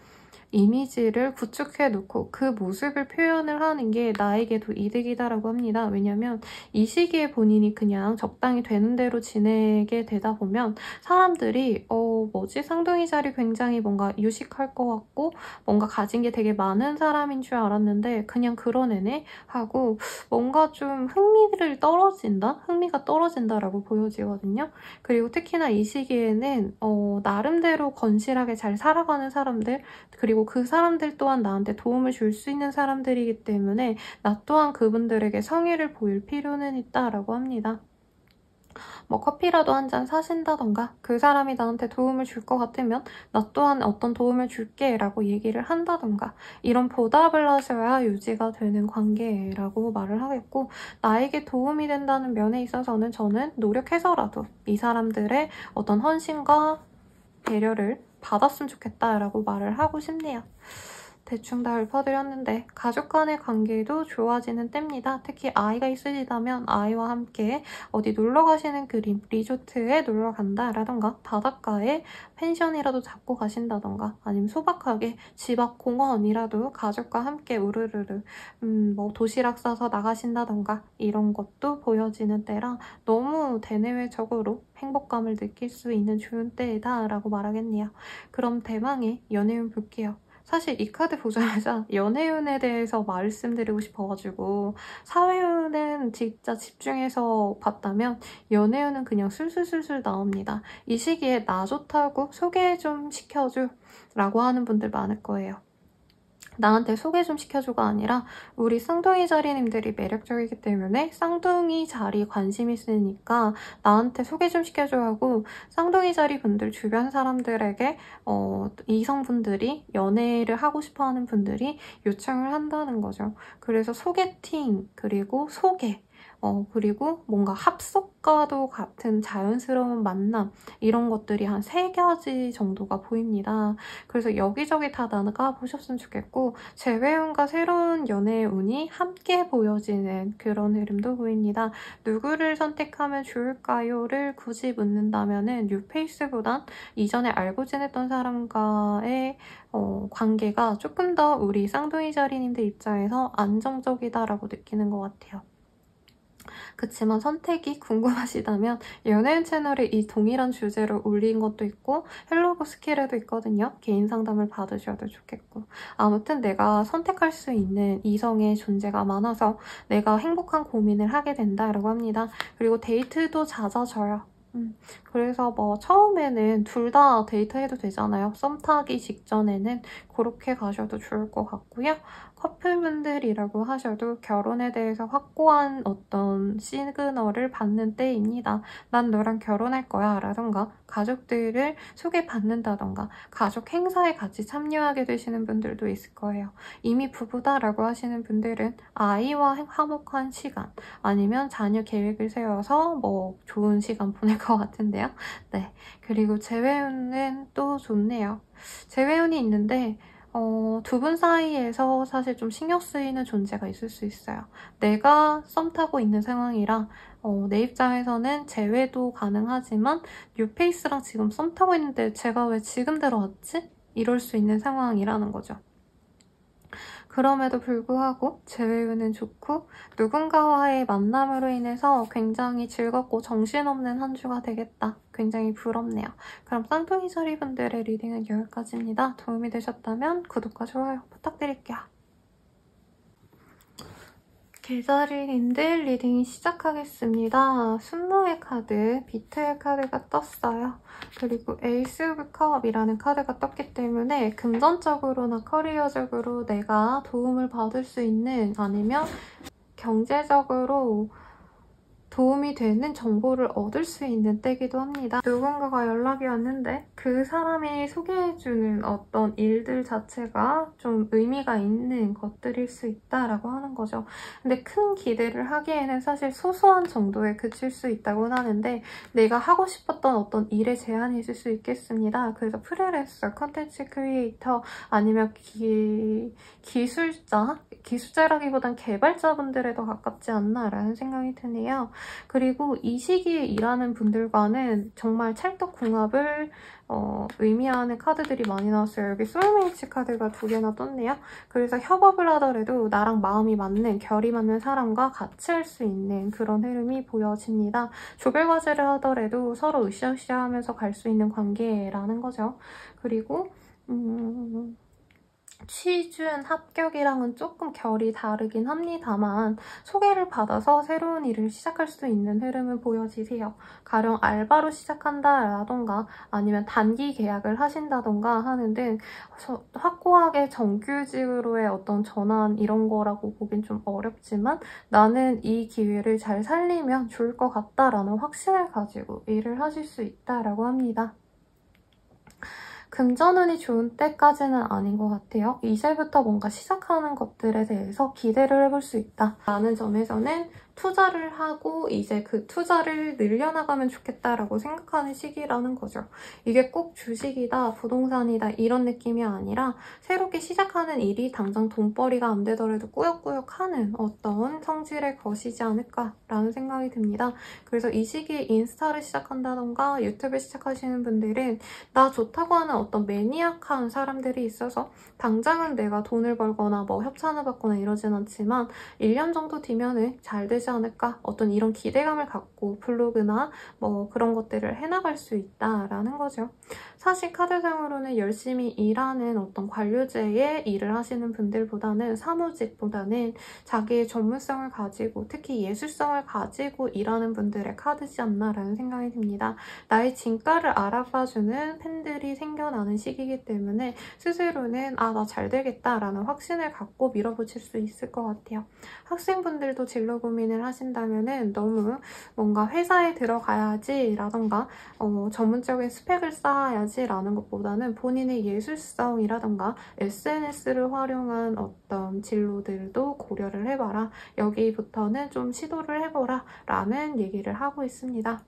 이미지를 구축해놓고 그 모습을 표현을 하는 게 나에게도 이득이다라고 합니다. 왜냐면 이 시기에 본인이 그냥 적당히 되는 대로 지내게 되다 보면 사람들이 어 뭐지? 쌍둥이 자리 굉장히 뭔가 유식할 것 같고 뭔가 가진 게 되게 많은 사람인 줄 알았는데 그냥 그런 애네? 하고 뭔가 좀 흥미를 떨어진다? 흥미가 떨어진다라고 보여지거든요. 그리고 특히나 이 시기에는 어 나름대로 건실하게 잘 살아가는 사람들 그리고 그 사람들 또한 나한테 도움을 줄 수 있는 사람들이기 때문에 나 또한 그분들에게 성의를 보일 필요는 있다라고 합니다. 뭐 커피라도 한 잔 사신다던가 그 사람이 나한테 도움을 줄 것 같으면 나 또한 어떤 도움을 줄게 라고 얘기를 한다던가 이런 보답을 하셔야 유지가 되는 관계라고 말을 하겠고 나에게 도움이 된다는 면에 있어서는 저는 노력해서라도 이 사람들의 어떤 헌신과 배려를 받았으면 좋겠다라고 말을 하고 싶네요. 대충 다 읊어드렸는데 가족 간의 관계도 좋아지는 때입니다. 특히 아이가 있으시다면 아이와 함께 어디 놀러 가시는 그림, 리조트에 놀러 간다라던가 바닷가에 펜션이라도 잡고 가신다던가 아니면 소박하게 집 앞 공원이라도 가족과 함께 우르르르 음, 뭐 도시락 싸서 나가신다던가 이런 것도 보여지는 때라 너무 대내외적으로 행복감을 느낄 수 있는 좋은 때이다라고 말하겠네요. 그럼 대망의 연애운 볼게요. 사실 이 카드 보자마자 연애운에 대해서 말씀드리고 싶어가지고 사회운은 진짜 집중해서 봤다면 연애운은 그냥 술술술술 나옵니다. 이 시기에 나 좋다고 소개 좀 시켜줘 라고 하는 분들 많을 거예요. 나한테 소개 좀 시켜줘가 아니라 우리 쌍둥이 자리님들이 매력적이기 때문에 쌍둥이 자리 관심 있으니까 나한테 소개 좀 시켜줘 하고 쌍둥이 자리 분들 주변 사람들에게 어, 이성분들이 연애를 하고 싶어하는 분들이 요청을 한다는 거죠. 그래서 소개팅 그리고 소개 어, 그리고 뭔가 합석과도 같은 자연스러운 만남 이런 것들이 한 세 가지 정도가 보입니다. 그래서 여기저기 다 나가 보셨으면 좋겠고 재회운과 새로운 연애의 운이 함께 보여지는 그런 흐름도 보입니다. 누구를 선택하면 좋을까요?를 굳이 묻는다면은 뉴페이스보단 이전에 알고 지냈던 사람과의 어, 관계가 조금 더 우리 쌍둥이 자리님들 입장에서 안정적이다라고 느끼는 것 같아요. 그치만 선택이 궁금하시다면 연예인 채널에 이 동일한 주제로 올린 것도 있고 헬로고 스킬에도 있거든요. 개인 상담을 받으셔도 좋겠고 아무튼 내가 선택할 수 있는 이성의 존재가 많아서 내가 행복한 고민을 하게 된다라고 합니다. 그리고 데이트도 잦아져요. 음, 그래서 뭐 처음에는 둘 다 데이트해도 되잖아요. 썸 타기 직전에는 그렇게 가셔도 좋을 것 같고요. 커플분들이라고 하셔도 결혼에 대해서 확고한 어떤 시그널을 받는 때입니다. 난 너랑 결혼할 거야 라던가 가족들을 소개받는다던가 가족 행사에 같이 참여하게 되시는 분들도 있을 거예요. 이미 부부다라고 하시는 분들은 아이와 화목한 시간 아니면 자녀 계획을 세워서 뭐 좋은 시간 보낼 것 같은데요. 네, 그리고 재회운은 또 좋네요. 재회운이 있는데 어, 두 분 사이에서 사실 좀 신경 쓰이는 존재가 있을 수 있어요. 내가 썸 타고 있는 상황이라 어, 내 입장에서는 재회도 가능하지만 뉴페이스랑 지금 썸 타고 있는데 제가 왜 지금 들어왔지? 이럴 수 있는 상황이라는 거죠. 그럼에도 불구하고 재회운은 좋고 누군가와의 만남으로 인해서 굉장히 즐겁고 정신없는 한 주가 되겠다. 굉장히 부럽네요. 그럼 쌍둥이 자리분들의 리딩은 여기까지입니다. 도움이 되셨다면 구독과 좋아요 부탁드릴게요. 개자리님들 리딩 시작하겠습니다. 순모의 카드, 비트의 카드가 떴어요. 그리고 에이스 오브 컵이라는 카드가 떴기 때문에 금전적으로나 커리어적으로 내가 도움을 받을 수 있는 아니면 경제적으로 도움이 되는 정보를 얻을 수 있는 때이기도 합니다. 누군가가 연락이 왔는데 그 사람이 소개해주는 어떤 일들 자체가 좀 의미가 있는 것들일 수 있다라고 하는 거죠. 근데 큰 기대를 하기에는 사실 소소한 정도에 그칠 수 있다고 하는데 내가 하고 싶었던 어떤 일에 제한이 있을 수 있겠습니다. 그래서 프리랜서, 컨텐츠 크리에이터 아니면 기, 기술자? 기술자라기보단 개발자분들에 더 가깝지 않나라는 생각이 드네요. 그리고 이 시기에 일하는 분들과는 정말 찰떡궁합을 어, 의미하는 카드들이 많이 나왔어요. 여기 소울메이트 카드가 두 개나 떴네요. 그래서 협업을 하더라도 나랑 마음이 맞는, 결이 맞는 사람과 같이 할 수 있는 그런 흐름이 보여집니다. 조별과제를 하더라도 서로 으쌰으쌰하면서 갈 수 있는 관계라는 거죠. 그리고 음... 취준, 합격이랑은 조금 결이 다르긴 합니다만 소개를 받아서 새로운 일을 시작할 수 있는 흐름을 보여지세요. 가령 알바로 시작한다라던가 아니면 단기 계약을 하신다던가 하는 등 확고하게 정규직으로의 어떤 전환 이런 거라고 보긴 좀 어렵지만 나는 이 기회를 잘 살리면 좋을 것 같다라는 확신을 가지고 일을 하실 수 있다라고 합니다. 금전운이 좋은 때까지는 아닌 것 같아요. 이제부터 뭔가 시작하는 것들에 대해서 기대를 해볼 수 있다 라는 점에서는 투자를 하고 이제 그 투자를 늘려나가면 좋겠다라고 생각하는 시기라는 거죠. 이게 꼭 주식이다, 부동산이다 이런 느낌이 아니라 새롭게 시작하는 일이 당장 돈벌이가 안 되더라도 꾸역꾸역 하는 어떤 성질의 것이지 않을까라는 생각이 듭니다. 그래서 이 시기에 인스타를 시작한다던가 유튜브 시작하시는 분들은 나 좋다고 하는 어떤 매니악한 사람들이 있어서 당장은 내가 돈을 벌거나 뭐 협찬을 받거나 이러진 않지만 일 년 정도 뒤면은 잘 되지 않을까 어떤 이런 기대감을 갖고 블로그나 뭐 그런 것들을 해나갈 수 있다라는 거죠. 사실 카드상으로는 열심히 일하는 어떤 관료제의 일을 하시는 분들보다는 사무직보다는 자기의 전문성을 가지고 특히 예술성을 가지고 일하는 분들의 카드지 않나라는 생각이 듭니다. 나의 진가를 알아봐주는 팬들이 생겨나는 시기이기 때문에 스스로는 아, 나 잘 되겠다라는 확신을 갖고 밀어붙일 수 있을 것 같아요. 학생분들도 진로 고민을 하신다면 너무 뭔가 회사에 들어가야지 라던가 어, 전문적인 스펙을 쌓아야지 라는 것보다는 본인의 예술성이라던가 에스엔에스를 활용한 어떤 진로들도 고려를 해봐라. 여기부터는 좀 시도를 해보라 라는 얘기를 하고 있습니다.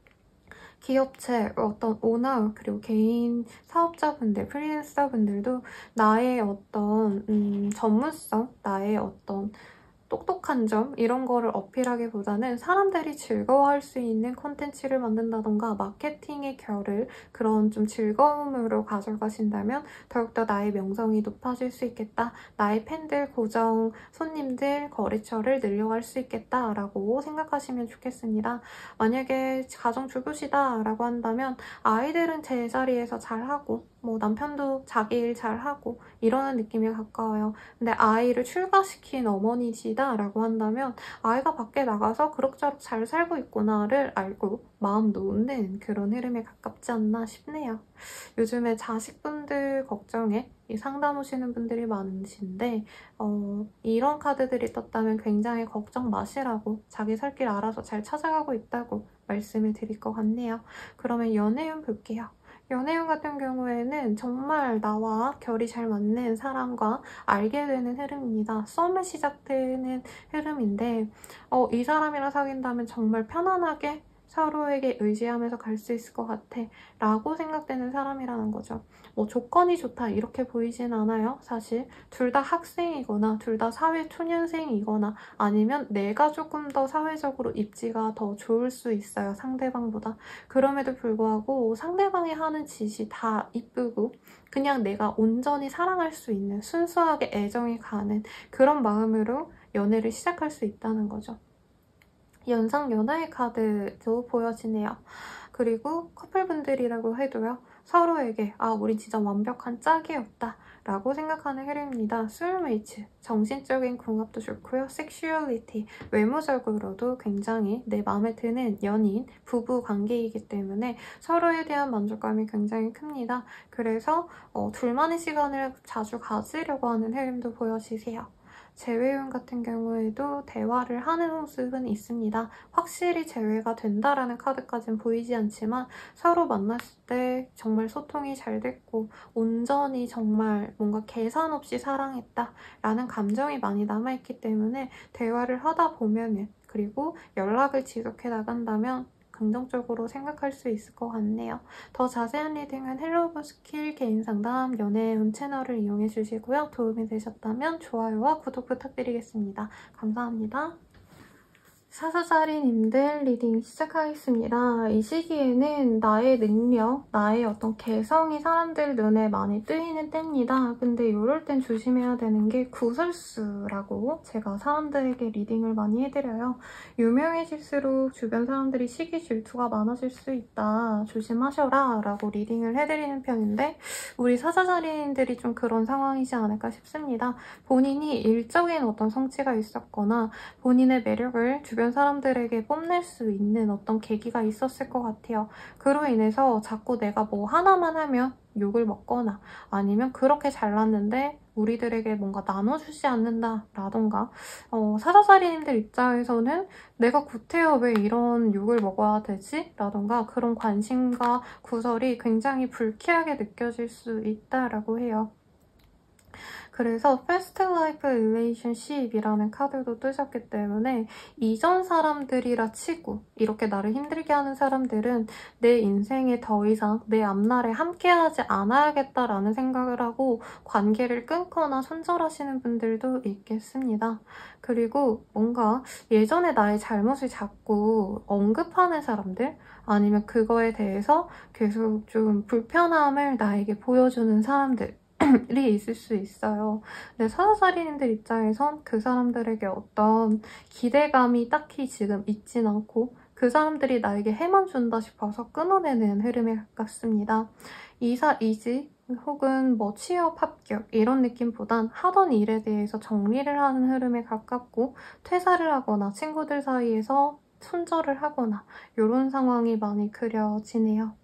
기업체, 어떤 오너, 그리고 개인 사업자분들, 프리랜서분들도 나의 어떤 음, 전문성, 나의 어떤 똑똑한 점 이런 거를 어필하기보다는 사람들이 즐거워할 수 있는 콘텐츠를 만든다던가 마케팅의 결을 그런 좀 즐거움으로 가져가신다면 더욱더 나의 명성이 높아질 수 있겠다. 나의 팬들, 고정 손님들, 거래처를 늘려갈 수 있겠다라고 생각하시면 좋겠습니다. 만약에 가정주부시다 라고 한다면 아이들은 제자리에서 잘하고 뭐 남편도 자기 일 잘하고 이러는 느낌에 가까워요. 근데 아이를 출가시킨 어머니시다 라고 한다면 아이가 밖에 나가서 그럭저럭 잘 살고 있구나를 알고 마음 놓는 그런 흐름에 가깝지 않나 싶네요. 요즘에 자식분들 걱정에 상담 오시는 분들이 많으신데 어, 이런 카드들이 떴다면 굉장히 걱정 마시라고 자기 살 길 알아서 잘 찾아가고 있다고 말씀을 드릴 것 같네요. 그러면 연애운 볼게요. 연애운 같은 경우에는 정말 나와 결이 잘 맞는 사람과 알게 되는 흐름입니다. 썸이 시작되는 흐름인데 어, 이 사람이랑 사귄다면 정말 편안하게 서로에게 의지하면서 갈 수 있을 것 같아 라고 생각되는 사람이라는 거죠. 뭐 조건이 좋다 이렇게 보이진 않아요. 사실 둘 다 학생이거나 둘 다 사회 초년생이거나 아니면 내가 조금 더 사회적으로 입지가 더 좋을 수 있어요. 상대방보다. 그럼에도 불구하고 상대방이 하는 짓이 다 이쁘고 그냥 내가 온전히 사랑할 수 있는 순수하게 애정이 가는 그런 마음으로 연애를 시작할 수 있다는 거죠. 연상 연하의 카드도 보여지네요. 그리고 커플분들이라고 해도요. 서로에게 아 우린 진짜 완벽한 짝이었다 라고 생각하는 흐름입니다. 소울메이트, 정신적인 궁합도 좋고요. 섹슈얼리티, 외모적으로도 굉장히 내 마음에 드는 연인, 부부 관계이기 때문에 서로에 대한 만족감이 굉장히 큽니다. 그래서 어, 둘만의 시간을 자주 가지려고 하는 흐름도 보여지세요. 재회운 같은 경우에도 대화를 하는 모습은 있습니다. 확실히 재회가 된다라는 카드까지는 보이지 않지만 서로 만났을 때 정말 소통이 잘 됐고 온전히 정말 뭔가 계산 없이 사랑했다라는 감정이 많이 남아있기 때문에 대화를 하다 보면은 그리고 연락을 지속해 나간다면 긍정적으로 생각할 수 있을 것 같네요. 더 자세한 리딩은 헬로우스킬 개인상담 연애운 채널을 이용해 주시고요. 도움이 되셨다면 좋아요와 구독 부탁드리겠습니다. 감사합니다. 사사자리님들 리딩 시작하겠습니다. 이 시기에는 나의 능력, 나의 어떤 개성이 사람들 눈에 많이 뜨이는 때입니다. 근데 이럴 땐 조심해야 되는 게 구설수라고 제가 사람들에게 리딩을 많이 해드려요. 유명해질수록 주변 사람들이 시기 질투가 많아질 수 있다. 조심하셔라 라고 리딩을 해드리는 편인데 우리 사사자리님들이 좀 그런 상황이지 않을까 싶습니다. 본인이 일적인 어떤 성취가 있었거나 본인의 매력을 주변 주변 사람들에게 뽐낼 수 있는 어떤 계기가 있었을 것 같아요. 그로 인해서 자꾸 내가 뭐 하나만 하면 욕을 먹거나 아니면 그렇게 잘났는데 우리들에게 뭔가 나눠주지 않는다 라던가 어, 사사자리님들 입장에서는 내가 구태여 왜 이런 욕을 먹어야 되지? 라던가 그런 관심과 구설이 굉장히 불쾌하게 느껴질 수 있다라고 해요. 그래서 Fast Life Relationship이라는 카드도 뜨셨기 때문에 이전 사람들이라 치고 이렇게 나를 힘들게 하는 사람들은 내 인생에 더 이상 내 앞날에 함께하지 않아야겠다라는 생각을 하고 관계를 끊거나 손절하시는 분들도 있겠습니다. 그리고 뭔가 예전에 나의 잘못을 자꾸 언급하는 사람들, 아니면 그거에 대해서 계속 좀 불편함을 나에게 보여주는 사람들 이 있을 수 있어요. 근데 사자자리님들 입장에선 그 사람들에게 어떤 기대감이 딱히 지금 있진 않고 그 사람들이 나에게 해만 준다 싶어서 끊어내는 흐름에 가깝습니다. 이사, 이직 혹은 뭐 취업 합격 이런 느낌보단 하던 일에 대해서 정리를 하는 흐름에 가깝고 퇴사를 하거나 친구들 사이에서 손절을 하거나 이런 상황이 많이 그려지네요.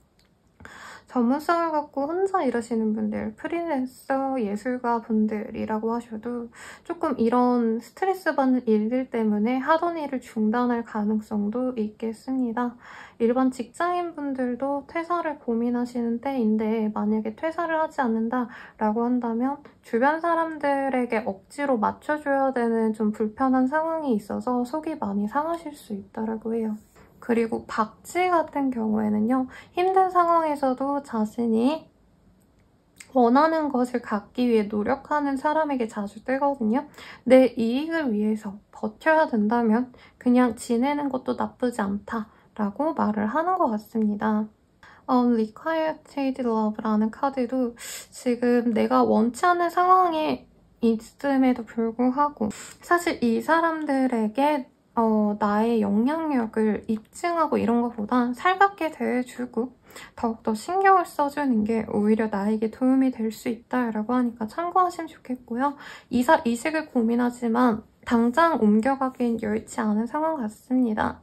전문성을 갖고 혼자 일하시는 분들, 프리랜서 예술가 분들이라고 하셔도 조금 이런 스트레스 받는 일들 때문에 하던 일을 중단할 가능성도 있겠습니다. 일반 직장인 분들도 퇴사를 고민하시는 때인데 만약에 퇴사를 하지 않는다라고 한다면 주변 사람들에게 억지로 맞춰줘야 되는 좀 불편한 상황이 있어서 속이 많이 상하실 수 있다고 해요. 그리고 박쥐 같은 경우에는요, 힘든 상황에서도 자신이 원하는 것을 갖기 위해 노력하는 사람에게 자주 뜨거든요. 내 이익을 위해서 버텨야 된다면 그냥 지내는 것도 나쁘지 않다라고 말을 하는 것 같습니다. Um, Requited Love라는 카드도 지금 내가 원치 않는 상황에 있음에도 불구하고 사실 이 사람들에게 어, 나의 영향력을 입증하고 이런 것보단 살갑게 대해주고 더욱더 신경을 써주는 게 오히려 나에게 도움이 될 수 있다라고 하니까 참고하시면 좋겠고요. 이사, 이직을 고민하지만 당장 옮겨가긴 여의치 않은 상황 같습니다.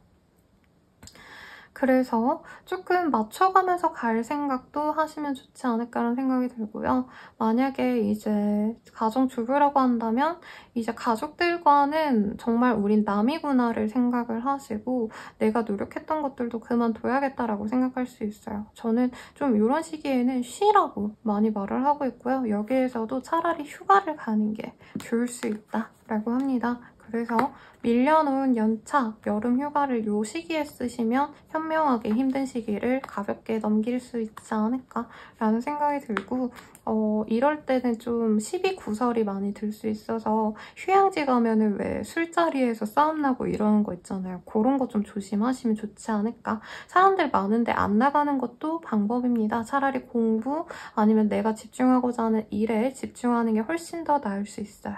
그래서 조금 맞춰가면서 갈 생각도 하시면 좋지 않을까라는 생각이 들고요. 만약에 이제 가정주부라고 한다면 이제 가족들과는 정말 우린 남이구나를 생각을 하시고 내가 노력했던 것들도 그만둬야겠다라고 생각할 수 있어요. 저는 좀 이런 시기에는 쉬라고 많이 말을 하고 있고요. 여기에서도 차라리 휴가를 가는 게 좋을 수 있다라고 합니다. 그래서 밀려놓은 연차, 여름 휴가를 이 시기에 쓰시면 현명하게 힘든 시기를 가볍게 넘길 수 있지 않을까라는 생각이 들고 어, 이럴 때는 좀 시비구설이 많이 들 수 있어서 휴양지 가면은 왜 술자리에서 싸움 나고 이러는 거 있잖아요. 그런 거 좀 조심하시면 좋지 않을까. 사람들 많은데 안 나가는 것도 방법입니다. 차라리 공부 아니면 내가 집중하고자 하는 일에 집중하는 게 훨씬 더 나을 수 있어요.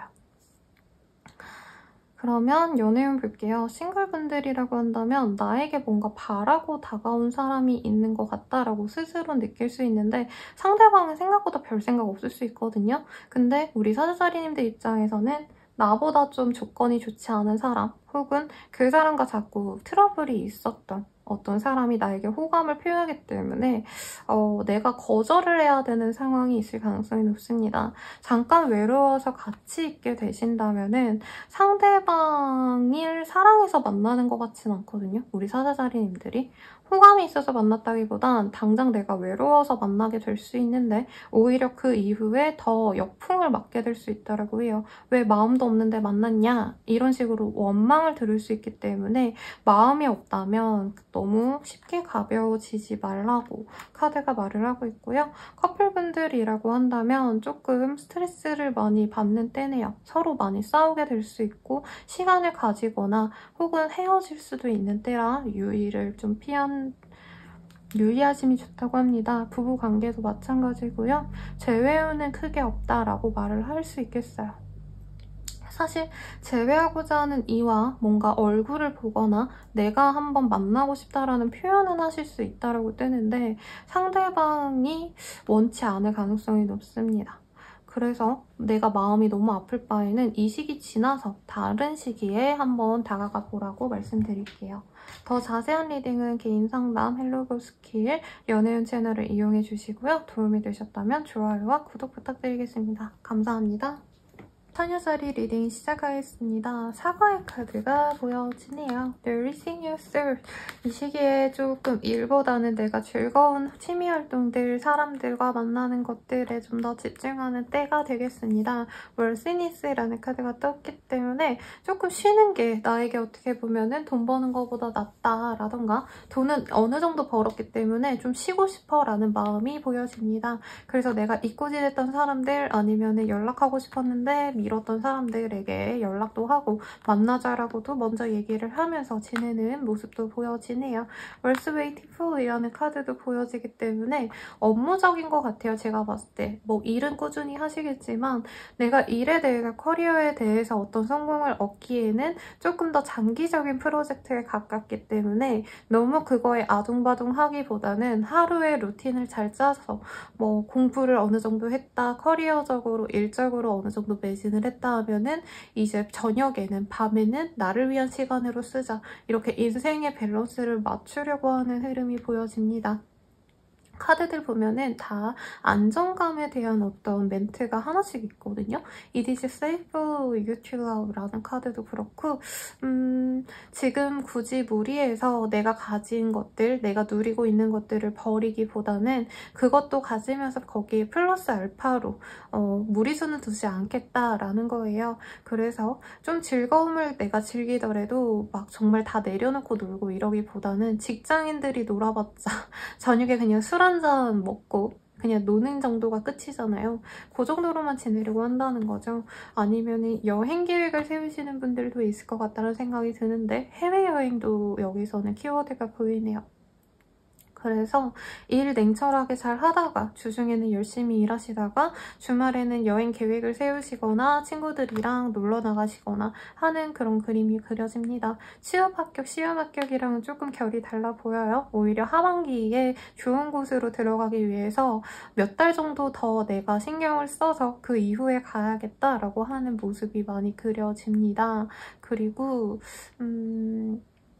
그러면 연애운 볼게요. 싱글분들이라고 한다면 나에게 뭔가 바라고 다가온 사람이 있는 것 같다라고 스스로 느낄 수 있는데 상대방은 생각보다 별 생각 없을 수 있거든요. 근데 우리 사자자리님들 입장에서는 나보다 좀 조건이 좋지 않은 사람 혹은 그 사람과 자꾸 트러블이 있었던 어떤 사람이 나에게 호감을 표하기 때문에 어, 내가 거절을 해야 되는 상황이 있을 가능성이 높습니다. 잠깐 외로워서 같이 있게 되신다면은 상대방을 사랑해서 만나는 것 같진 않거든요. 우리 사자자리님들이. 호감이 있어서 만났다기보단 당장 내가 외로워서 만나게 될 수 있는데 오히려 그 이후에 더 역풍을 맞게 될 수 있다고 해요. 왜 마음도 없는데 만났냐? 이런 식으로 원망을 들을 수 있기 때문에 마음이 없다면 너무 쉽게 가벼워지지 말라고 카드가 말을 하고 있고요. 커플분들이라고 한다면 조금 스트레스를 많이 받는 때네요. 서로 많이 싸우게 될 수 있고 시간을 가지거나 혹은 헤어질 수도 있는 때라 유의를 좀 피한 유의하심이 좋다고 합니다. 부부관계도 마찬가지고요. 재회운은 크게 없다라고 말을 할 수 있겠어요. 사실 재회하고자 하는 이와 뭔가 얼굴을 보거나 내가 한번 만나고 싶다라는 표현은 하실 수 있다라고 뜨는데 상대방이 원치 않을 가능성이 높습니다. 그래서 내가 마음이 너무 아플 바에는 이 시기 지나서 다른 시기에 한번 다가가 보라고 말씀드릴게요. 더 자세한 리딩은 개인 상담 헬로고 스킬 연애운 채널을 이용해 주시고요. 도움이 되셨다면 좋아요와 구독 부탁드리겠습니다. 감사합니다. 처녀자리 리딩 시작하겠습니다. 사과의 카드가 보여지네요. Nourishing yourself. 이 시기에 조금 일보다는 내가 즐거운 취미활동들, 사람들과 만나는 것들에 좀 더 집중하는 때가 되겠습니다. Worthiness라는 카드가 떴기 때문에 조금 쉬는 게 나에게 어떻게 보면은 돈 버는 것보다 낫다라던가 돈은 어느 정도 벌었기 때문에 좀 쉬고 싶어라는 마음이 보여집니다. 그래서 내가 잊고 지냈던 사람들 아니면 연락하고 싶었는데 미뤘던 사람들에게 연락도 하고 만나자라고도 먼저 얘기를 하면서 지내는 모습도 보여지네요. Worth waiting for 이라는 카드도 보여지기 때문에 업무적인 것 같아요. 제가 봤을 때. 뭐 일은 꾸준히 하시겠지만 내가 일에 대해서 커리어에 대해서 어떤 성공을 얻기에는 조금 더 장기적인 프로젝트에 가깝기 때문에 너무 그거에 아둥바둥 하기보다는 하루의 루틴을 잘 짜서 뭐 공부를 어느 정도 했다, 커리어적으로, 일적으로 어느 정도 매진을 했다 하면은 이제 저녁에는, 밤에는 나를 위한 시간으로 쓰자. 이렇게 인생의 밸런스를 맞추려고 하는 흐름이 보여집니다. 카드들 보면은 다 안정감에 대한 어떤 멘트가 하나씩 있거든요. It is safe for you to love 라는 카드도 그렇고 음, 지금 굳이 무리해서 내가 가진 것들, 내가 누리고 있는 것들을 버리기보다는 그것도 가지면서 거기에 플러스 알파로 어, 무리수는 두지 않겠다라는 거예요. 그래서 좀 즐거움을 내가 즐기더라도 막 정말 다 내려놓고 놀고 이러기보다는 직장인들이 놀아봤자 저녁에 그냥 술 한잔 먹고 그냥 노는 정도가 끝이잖아요. 그 정도로만 지내려고 한다는 거죠. 아니면 여행 계획을 세우시는 분들도 있을 것 같다는 생각이 드는데 해외여행도 여기서는 키워드가 보이네요. 그래서 일 냉철하게 잘 하다가 주중에는 열심히 일하시다가 주말에는 여행 계획을 세우시거나 친구들이랑 놀러 나가시거나 하는 그런 그림이 그려집니다. 취업 합격, 시험 합격이랑은 조금 결이 달라 보여요. 오히려 하반기에 좋은 곳으로 들어가기 위해서 몇 달 정도 더 내가 신경을 써서 그 이후에 가야겠다라고 하는 모습이 많이 그려집니다. 그리고 음...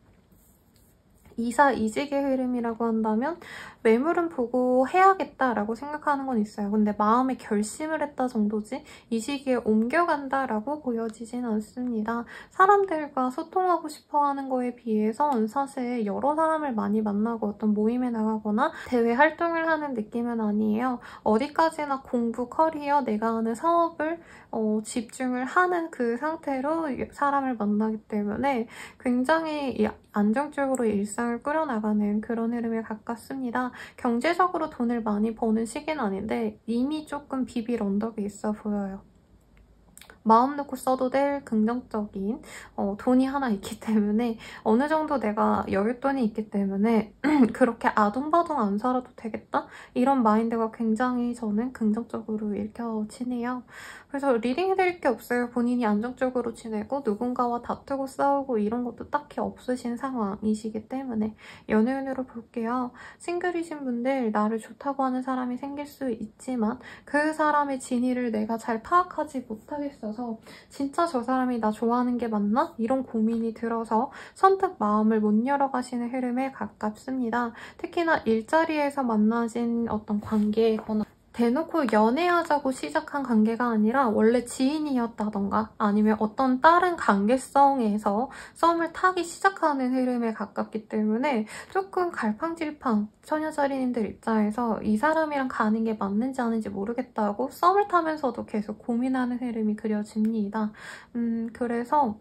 이사 이직의 흐름이라고 한다면 매물은 보고 해야겠다라고 생각하는 건 있어요. 근데 마음에 결심을 했다 정도지 이 시기에 옮겨간다라고 보여지진 않습니다. 사람들과 소통하고 싶어하는 거에 비해선 사실 여러 사람을 많이 만나고 어떤 모임에 나가거나 대외 활동을 하는 느낌은 아니에요. 어디까지나 공부, 커리어, 내가 하는 사업을 어, 집중을 하는 그 상태로 사람을 만나기 때문에 굉장히 안정적으로 일상을 꾸려나가는 그런 흐름에 가깝습니다. 경제적으로 돈을 많이 버는 시기는 아닌데 이미 조금 비빌 언덕에 있어 보여요. 마음 놓고 써도 될 긍정적인 어, 돈이 하나 있기 때문에 어느 정도 내가 여윳돈이 있기 때문에 그렇게 아둥바둥 안 살아도 되겠다? 이런 마인드가 굉장히 저는 긍정적으로 읽혀지네요. 그래서 리딩해드릴 게 없어요. 본인이 안정적으로 지내고 누군가와 다투고 싸우고 이런 것도 딱히 없으신 상황이시기 때문에 연애운으로 볼게요. 싱글이신 분들 나를 좋다고 하는 사람이 생길 수 있지만 그 사람의 진위를 내가 잘 파악하지 못하겠어서 진짜 저 사람이 나 좋아하는 게 맞나? 이런 고민이 들어서 선뜻 마음을 못 열어가시는 흐름에 가깝습니다. 특히나 일자리에서 만나진 어떤 관계거나 대놓고 연애하자고 시작한 관계가 아니라 원래 지인이었다던가 아니면 어떤 다른 관계성에서 썸을 타기 시작하는 흐름에 가깝기 때문에 조금 갈팡질팡 처녀자리님들 입장에서 이 사람이랑 가는 게 맞는지 아닌지 모르겠다고 썸을 타면서도 계속 고민하는 흐름이 그려집니다. 음, 그래서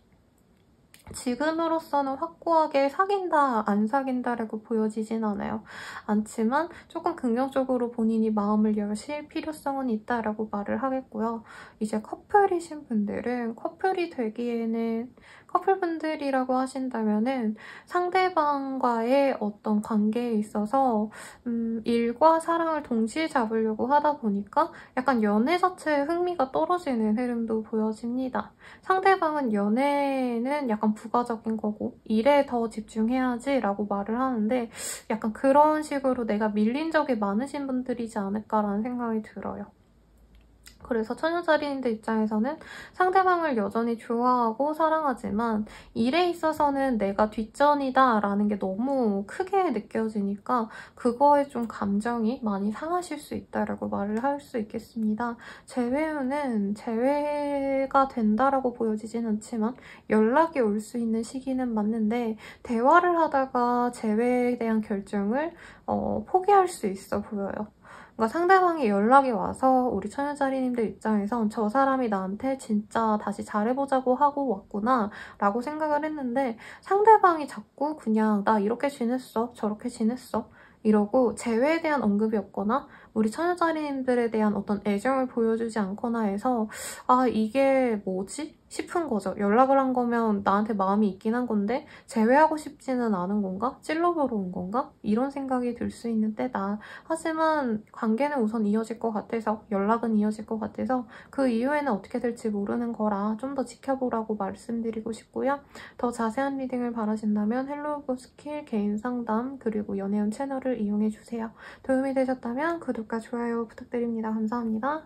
지금으로서는 확고하게 사귄다, 안 사귄다라고 보여지진 않아요. 않지만 조금 긍정적으로 본인이 마음을 여실 필요성은 있다라고 말을 하겠고요. 이제 커플이신 분들은 커플이 되기에는 커플분들이라고 하신다면은 상대방과의 어떤 관계에 있어서 음, 일과 사랑을 동시에 잡으려고 하다 보니까 약간 연애 자체에 흥미가 떨어지는 흐름도 보여집니다. 상대방은 연애는 약간 부가적인 거고 일에 더 집중해야지 라고 말을 하는데 약간 그런 식으로 내가 밀린 적이 많으신 분들이지 않을까라는 생각이 들어요. 그래서 처녀자리님들 입장에서는 상대방을 여전히 좋아하고 사랑하지만 일에 있어서는 내가 뒷전이다 라는 게 너무 크게 느껴지니까 그거에 좀 감정이 많이 상하실 수 있다라고 말을 할 수 있겠습니다. 재회 후는 재회가 된다라고 보여지진 않지만 연락이 올 수 있는 시기는 맞는데 대화를 하다가 재회에 대한 결정을 어, 포기할 수 있어 보여요. 그러니까 상대방이 연락이 와서 우리 처녀자리님들 입장에선 저 사람이 나한테 진짜 다시 잘해보자고 하고 왔구나 라고 생각을 했는데 상대방이 자꾸 그냥 나 이렇게 지냈어 저렇게 지냈어 이러고 재회에 대한 언급이 없거나 우리 처녀자리님들에 대한 어떤 애정을 보여주지 않거나 해서 아 이게 뭐지? 싶은 거죠. 연락을 한 거면 나한테 마음이 있긴 한 건데 재회하고 싶지는 않은 건가? 찔러보러 온 건가? 이런 생각이 들 수 있는 때다. 하지만 관계는 우선 이어질 것 같아서 연락은 이어질 것 같아서 그 이후에는 어떻게 될지 모르는 거라 좀 더 지켜보라고 말씀드리고 싶고요. 더 자세한 리딩을 바라신다면 헬로우 스킬 개인 상담 그리고 연애운 채널을 이용해주세요. 도움이 되셨다면 구독과 좋아요 부탁드립니다. 감사합니다.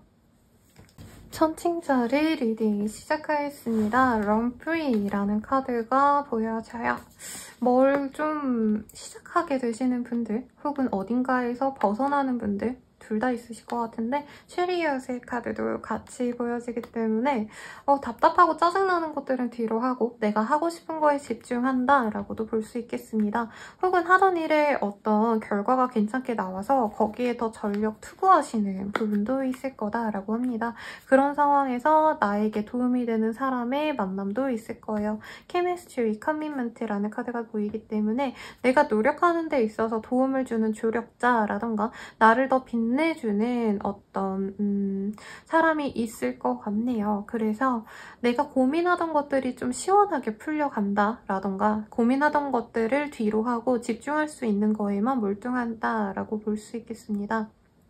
천칭자리 리딩 시작하겠습니다. Run Free라는 카드가 보여져요. 뭘 좀 시작하게 되시는 분들 혹은 어딘가에서 벗어나는 분들 둘 다 있으실 것 같은데 쉐리엇의 카드도 같이 보여지기 때문에 어, 답답하고 짜증나는 것들은 뒤로 하고 내가 하고 싶은 거에 집중한다 라고도 볼 수 있겠습니다. 혹은 하던 일에 어떤 결과가 괜찮게 나와서 거기에 더 전력 투구하시는 부분도 있을 거다라고 합니다. 그런 상황에서 나에게 도움이 되는 사람의 만남도 있을 거예요. Chemistry, Commitment라는 카드가 보이기 때문에 내가 노력하는 데 있어서 도움을 주는 조력자라던가 나를 더 빛내 내주는 어떤 음, 사람이 있을 것 같네요. 그래서 내가 고민하던 것들이 좀 시원하게 풀려간다 라던가 고민하던 것들을 뒤로 하고 집중할 수 있는 거에만 몰두한다 라고 볼 수 있겠습니다.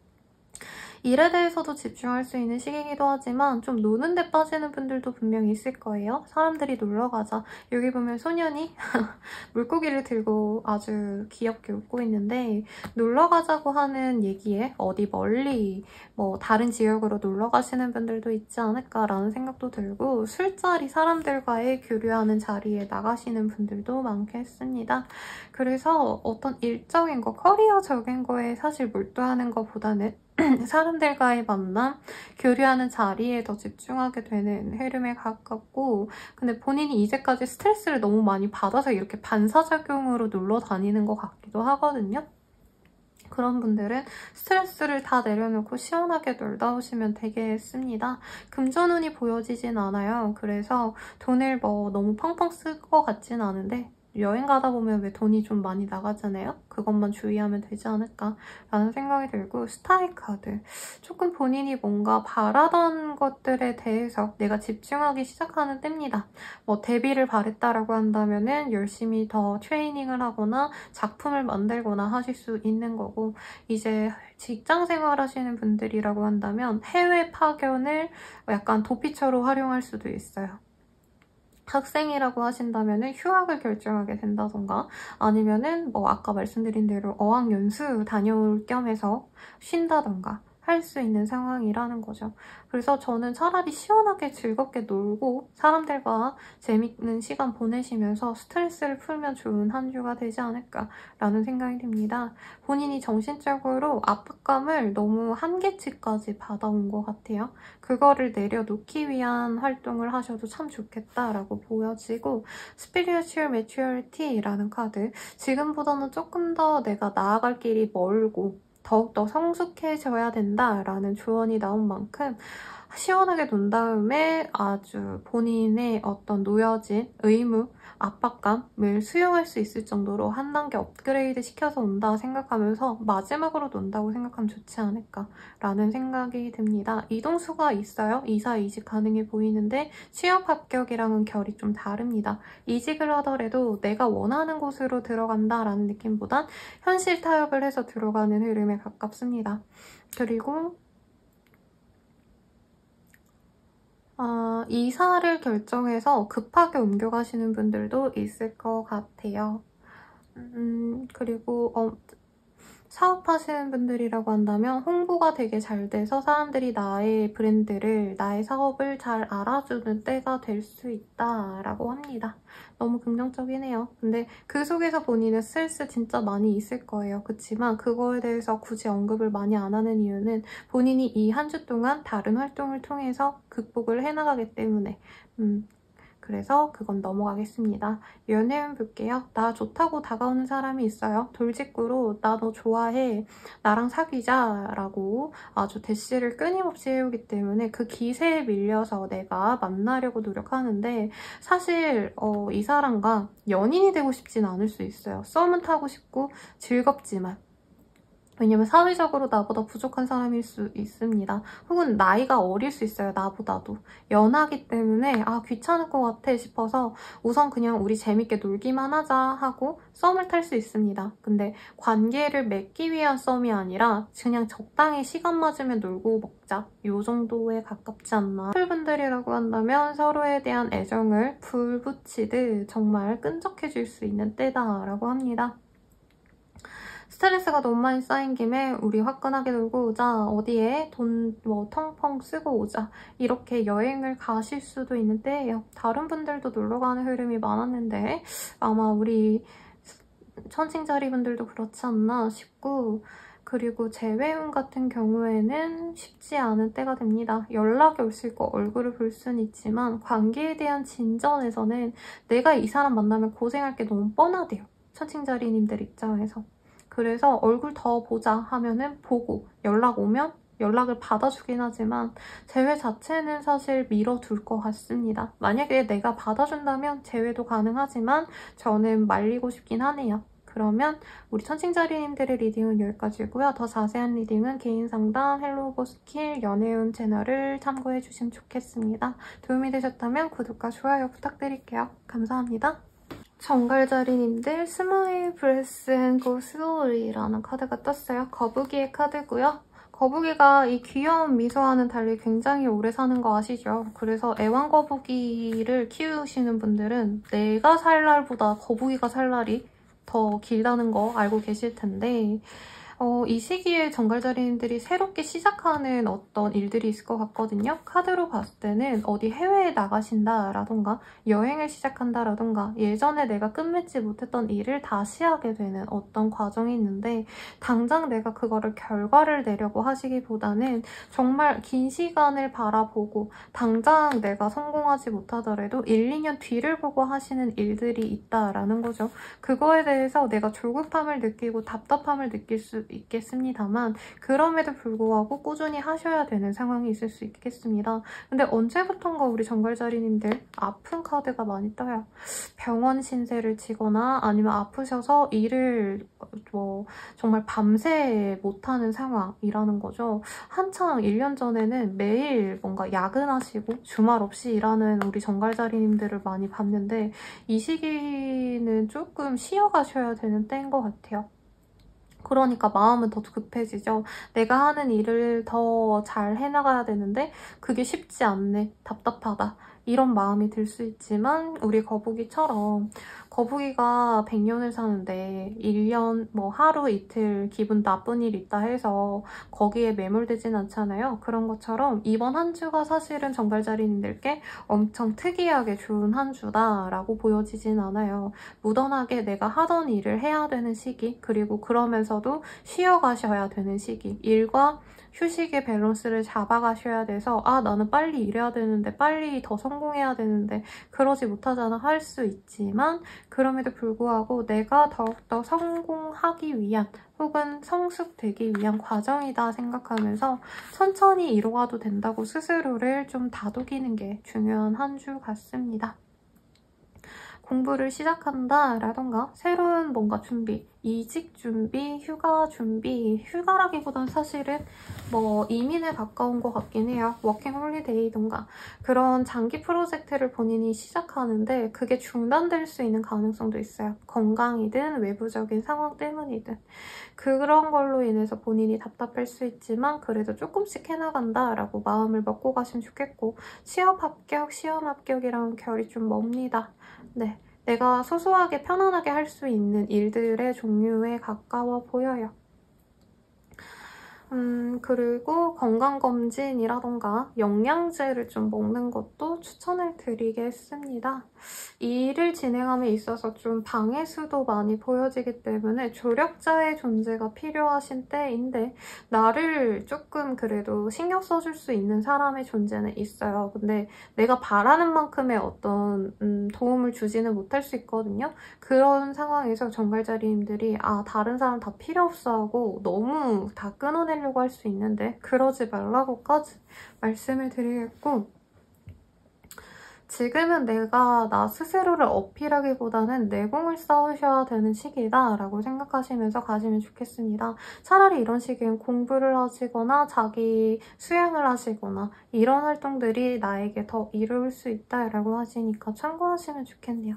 일에 대해서도 집중할 수 있는 시기이기도 하지만 좀 노는 데 빠지는 분들도 분명히 있을 거예요. 사람들이 놀러 가자. 여기 보면 소년이 물고기를 들고 아주 귀엽게 웃고 있는데 놀러 가자고 하는 얘기에 어디 멀리 뭐 다른 지역으로 놀러 가시는 분들도 있지 않을까라는 생각도 들고 술자리 사람들과의 교류하는 자리에 나가시는 분들도 많겠습니다. 그래서 어떤 일적인 거, 커리어적인 거에 사실 몰두하는 것보다는 사람들과의 만남, 교류하는 자리에 더 집중하게 되는 흐름에 가깝고 근데 본인이 이제까지 스트레스를 너무 많이 받아서 이렇게 반사작용으로 놀러 다니는 것 같기도 하거든요. 그런 분들은 스트레스를 다 내려놓고 시원하게 놀다 오시면 되겠습니다. 금전운이 보여지진 않아요. 그래서 돈을 뭐 너무 펑펑 쓸 것 같진 않은데 여행 가다 보면 왜 돈이 좀 많이 나가잖아요? 그것만 주의하면 되지 않을까라는 생각이 들고 스타일 카드. 조금 본인이 뭔가 바라던 것들에 대해서 내가 집중하기 시작하는 때입니다. 뭐 데뷔를 바랬다라고 한다면은 열심히 더 트레이닝을 하거나 작품을 만들거나 하실 수 있는 거고 이제 직장 생활 하시는 분들이라고 한다면 해외 파견을 약간 도피처로 활용할 수도 있어요. 학생이라고 하신다면 휴학을 결정하게 된다던가 아니면은 뭐 아까 말씀드린 대로 어학연수 다녀올 겸해서 쉰다던가 할 수 있는 상황이라는 거죠. 그래서 저는 차라리 시원하게 즐겁게 놀고 사람들과 재밌는 시간 보내시면서 스트레스를 풀면 좋은 한 주가 되지 않을까라는 생각이 듭니다. 본인이 정신적으로 압박감을 너무 한계치까지 받아온 것 같아요. 그거를 내려놓기 위한 활동을 하셔도 참 좋겠다라고 보여지고 Spiritual Maturity라는 카드. 지금보다는 조금 더 내가 나아갈 길이 멀고 더욱더 성숙해져야 된다라는 조언이 나온 만큼 시원하게 논 다음에 아주 본인의 어떤 놓여진 의무, 압박감을 수용할 수 있을 정도로 한 단계 업그레이드 시켜서 온다 생각하면서 마지막으로 논다고 생각하면 좋지 않을까라는 생각이 듭니다. 이동수가 있어요. 이사, 이직 가능해 보이는데 취업 합격이랑은 결이 좀 다릅니다. 이직을 하더라도 내가 원하는 곳으로 들어간다라는 느낌보단 현실 타협을 해서 들어가는 흐름에 가깝습니다. 그리고 아, 이사를 결정해서 급하게 옮겨가시는 분들도 있을 것 같아요. 음, 그리고 어, 사업하시는 분들이라고 한다면 홍보가 되게 잘 돼서 사람들이 나의 브랜드를, 나의 사업을 잘 알아주는 때가 될 수 있다라고 합니다. 너무 긍정적이네요. 근데 그 속에서 본인은 스트레스 진짜 많이 있을 거예요. 그렇지만 그거에 대해서 굳이 언급을 많이 안 하는 이유는 본인이 이 한 주 동안 다른 활동을 통해서 극복을 해나가기 때문에 음, 그래서 그건 넘어가겠습니다. 연애운 볼게요. 나 좋다고 다가오는 사람이 있어요. 돌직구로 나 너 좋아해. 나랑 사귀자 라고 아주 대시를 끊임없이 해오기 때문에 그 기세에 밀려서 내가 만나려고 노력하는데 사실 어, 이 사람과 연인이 되고 싶진 않을 수 있어요. 썸은 타고 싶고 즐겁지만 왜냐면 사회적으로 나보다 부족한 사람일 수 있습니다. 혹은 나이가 어릴 수 있어요. 나보다도. 연하기 때문에 아 귀찮을 것 같아 싶어서 우선 그냥 우리 재밌게 놀기만 하자 하고 썸을 탈 수 있습니다. 근데 관계를 맺기 위한 썸이 아니라 그냥 적당히 시간 맞으면 놀고 먹자. 요 정도에 가깝지 않나. 커플분들이라고 한다면 서로에 대한 애정을 불 붙이듯 정말 끈적해질 수 있는 때다라고 합니다. 스트레스가 너무 많이 쌓인 김에 우리 화끈하게 놀고 오자. 어디에 돈 뭐 텅펑 쓰고 오자. 이렇게 여행을 가실 수도 있는 때예요. 다른 분들도 놀러 가는 흐름이 많았는데 아마 우리 천칭자리 분들도 그렇지 않나 싶고 그리고 재회운 같은 경우에는 쉽지 않은 때가 됩니다. 연락이 없을 거 얼굴을 볼 수는 있지만 관계에 대한 진전에서는 내가 이 사람 만나면 고생할 게 너무 뻔하대요. 천칭자리님들 입장에서. 그래서 얼굴 더 보자 하면은 보고 연락 오면 연락을 받아주긴 하지만 재회 자체는 사실 미뤄둘 것 같습니다. 만약에 내가 받아준다면 재회도 가능하지만 저는 말리고 싶긴 하네요. 그러면 우리 천칭자리님들의 리딩은 여기까지고요. 더 자세한 리딩은 개인 상담, 헬로우버 스킬, 연애운 채널을 참고해주시면 좋겠습니다. 도움이 되셨다면 구독과 좋아요 부탁드릴게요. 감사합니다. 정갈자리님들 스마일 브레스 앤 고 슬로우리라는 카드가 떴어요. 거북이의 카드고요. 거북이가 이 귀여운 미소와는 달리 굉장히 오래 사는 거 아시죠? 그래서 애완거북이를 키우시는 분들은 내가 살 날보다 거북이가 살 날이 더 길다는 거 알고 계실 텐데 어, 이 시기에 정갈자리님들이 새롭게 시작하는 어떤 일들이 있을 것 같거든요. 카드로 봤을 때는 어디 해외에 나가신다라던가 여행을 시작한다라던가 예전에 내가 끝맺지 못했던 일을 다시 하게 되는 어떤 과정이 있는데 당장 내가 그거를 결과를 내려고 하시기보다는 정말 긴 시간을 바라보고 당장 내가 성공하지 못하더라도 일, 이 년 뒤를 보고 하시는 일들이 있다라는 거죠. 그거에 대해서 내가 조급함을 느끼고 답답함을 느낄 수 있겠습니다만 그럼에도 불구하고 꾸준히 하셔야 되는 상황이 있을 수 있겠습니다. 근데 언제부턴가 우리 정갈자리님들 아픈 카드가 많이 떠요. 병원 신세를 지거나 아니면 아프셔서 일을 뭐 정말 밤새 못하는 상황이라는 거죠. 한창 일 년 전에는 매일 뭔가 야근하시고 주말 없이 일하는 우리 정갈자리님들을 많이 봤는데 이 시기는 조금 쉬어가셔야 되는 때인 것 같아요. 그러니까 마음은 더 급해지죠. 내가 하는 일을 더 잘 해나가야 되는데 그게 쉽지 않네. 답답하다. 이런 마음이 들 수 있지만 우리 거북이처럼 거북이가 백 년을 사는데 일 년 뭐 하루 이틀 기분 나쁜 일 있다 해서 거기에 매몰되진 않잖아요. 그런 것처럼 이번 한 주가 사실은 정갈자리님들께 엄청 특이하게 좋은 한 주다라고 보여지진 않아요. 무던하게 내가 하던 일을 해야 되는 시기 그리고 그러면서도 쉬어가셔야 되는 시기 일과 휴식의 밸런스를 잡아가셔야 돼서 아 나는 빨리 일해야 되는데 빨리 더 성공해야 되는데 그러지 못하잖아 할 수 있지만 그럼에도 불구하고 내가 더욱더 성공하기 위한 혹은 성숙되기 위한 과정이다 생각하면서 천천히 이뤄가도 된다고 스스로를 좀 다독이는 게 중요한 한 주 같습니다. 공부를 시작한다 라던가 새로운 뭔가 준비, 이직 준비, 휴가 준비, 휴가라기보단 사실은 뭐 이민에 가까운 것 같긴 해요. 워킹 홀리데이던가 그런 장기 프로젝트를 본인이 시작하는데 그게 중단될 수 있는 가능성도 있어요. 건강이든 외부적인 상황 때문이든 그런 걸로 인해서 본인이 답답할 수 있지만 그래도 조금씩 해나간다 라고 마음을 먹고 가시면 좋겠고 취업 합격, 시험 합격이랑 결이 좀 멉니다. 네, 내가 소소하게 편안하게 할 수 있는 일들의 종류에 가까워 보여요. 음, 그리고 건강검진이라던가 영양제를 좀 먹는 것도 추천을 드리겠습니다. 이 일을 진행함에 있어서 좀 방해수도 많이 보여지기 때문에 조력자의 존재가 필요하신 때인데 나를 조금 그래도 신경 써줄 수 있는 사람의 존재는 있어요. 근데 내가 바라는 만큼의 어떤 음, 도움을 주지는 못할 수 있거든요. 그런 상황에서 정갈자리님들이 아 다른 사람 다 필요 없어 하고 너무 다 끊어내려고 할 수 있는데 그러지 말라고까지 말씀을 드리겠고, 지금은 내가 나 스스로를 어필하기보다는 내공을 쌓으셔야 되는 시기다 라고 생각하시면서 가시면 좋겠습니다. 차라리 이런 시기엔 공부를 하시거나 자기 수양을 하시거나 이런 활동들이 나에게 더 이로울 수 있다라고 하시니까 참고하시면 좋겠네요.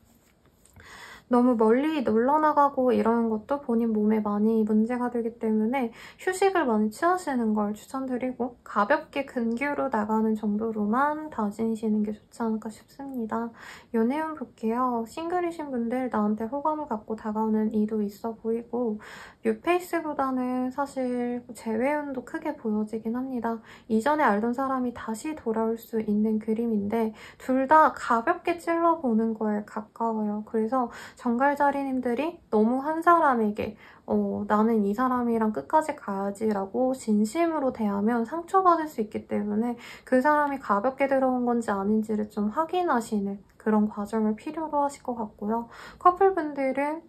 너무 멀리 놀러 나가고 이러는 것도 본인 몸에 많이 문제가 되기 때문에 휴식을 많이 취하시는 걸 추천드리고 가볍게 근교로 나가는 정도로만 다니시는 게 좋지 않을까 싶습니다. 연애운 볼게요. 싱글이신 분들 나한테 호감을 갖고 다가오는 이도 있어 보이고 뉴페이스보다는 사실 재회운도 크게 보여지긴 합니다. 이전에 알던 사람이 다시 돌아올 수 있는 그림인데 둘 다 가볍게 찔러보는 거에 가까워요. 그래서 정갈자리님들이 너무 한 사람에게 어, 나는 이 사람이랑 끝까지 가야지라고 진심으로 대하면 상처받을 수 있기 때문에 그 사람이 가볍게 들어온 건지 아닌지를 좀 확인하시는 그런 과정을 필요로 하실 것 같고요. 커플분들은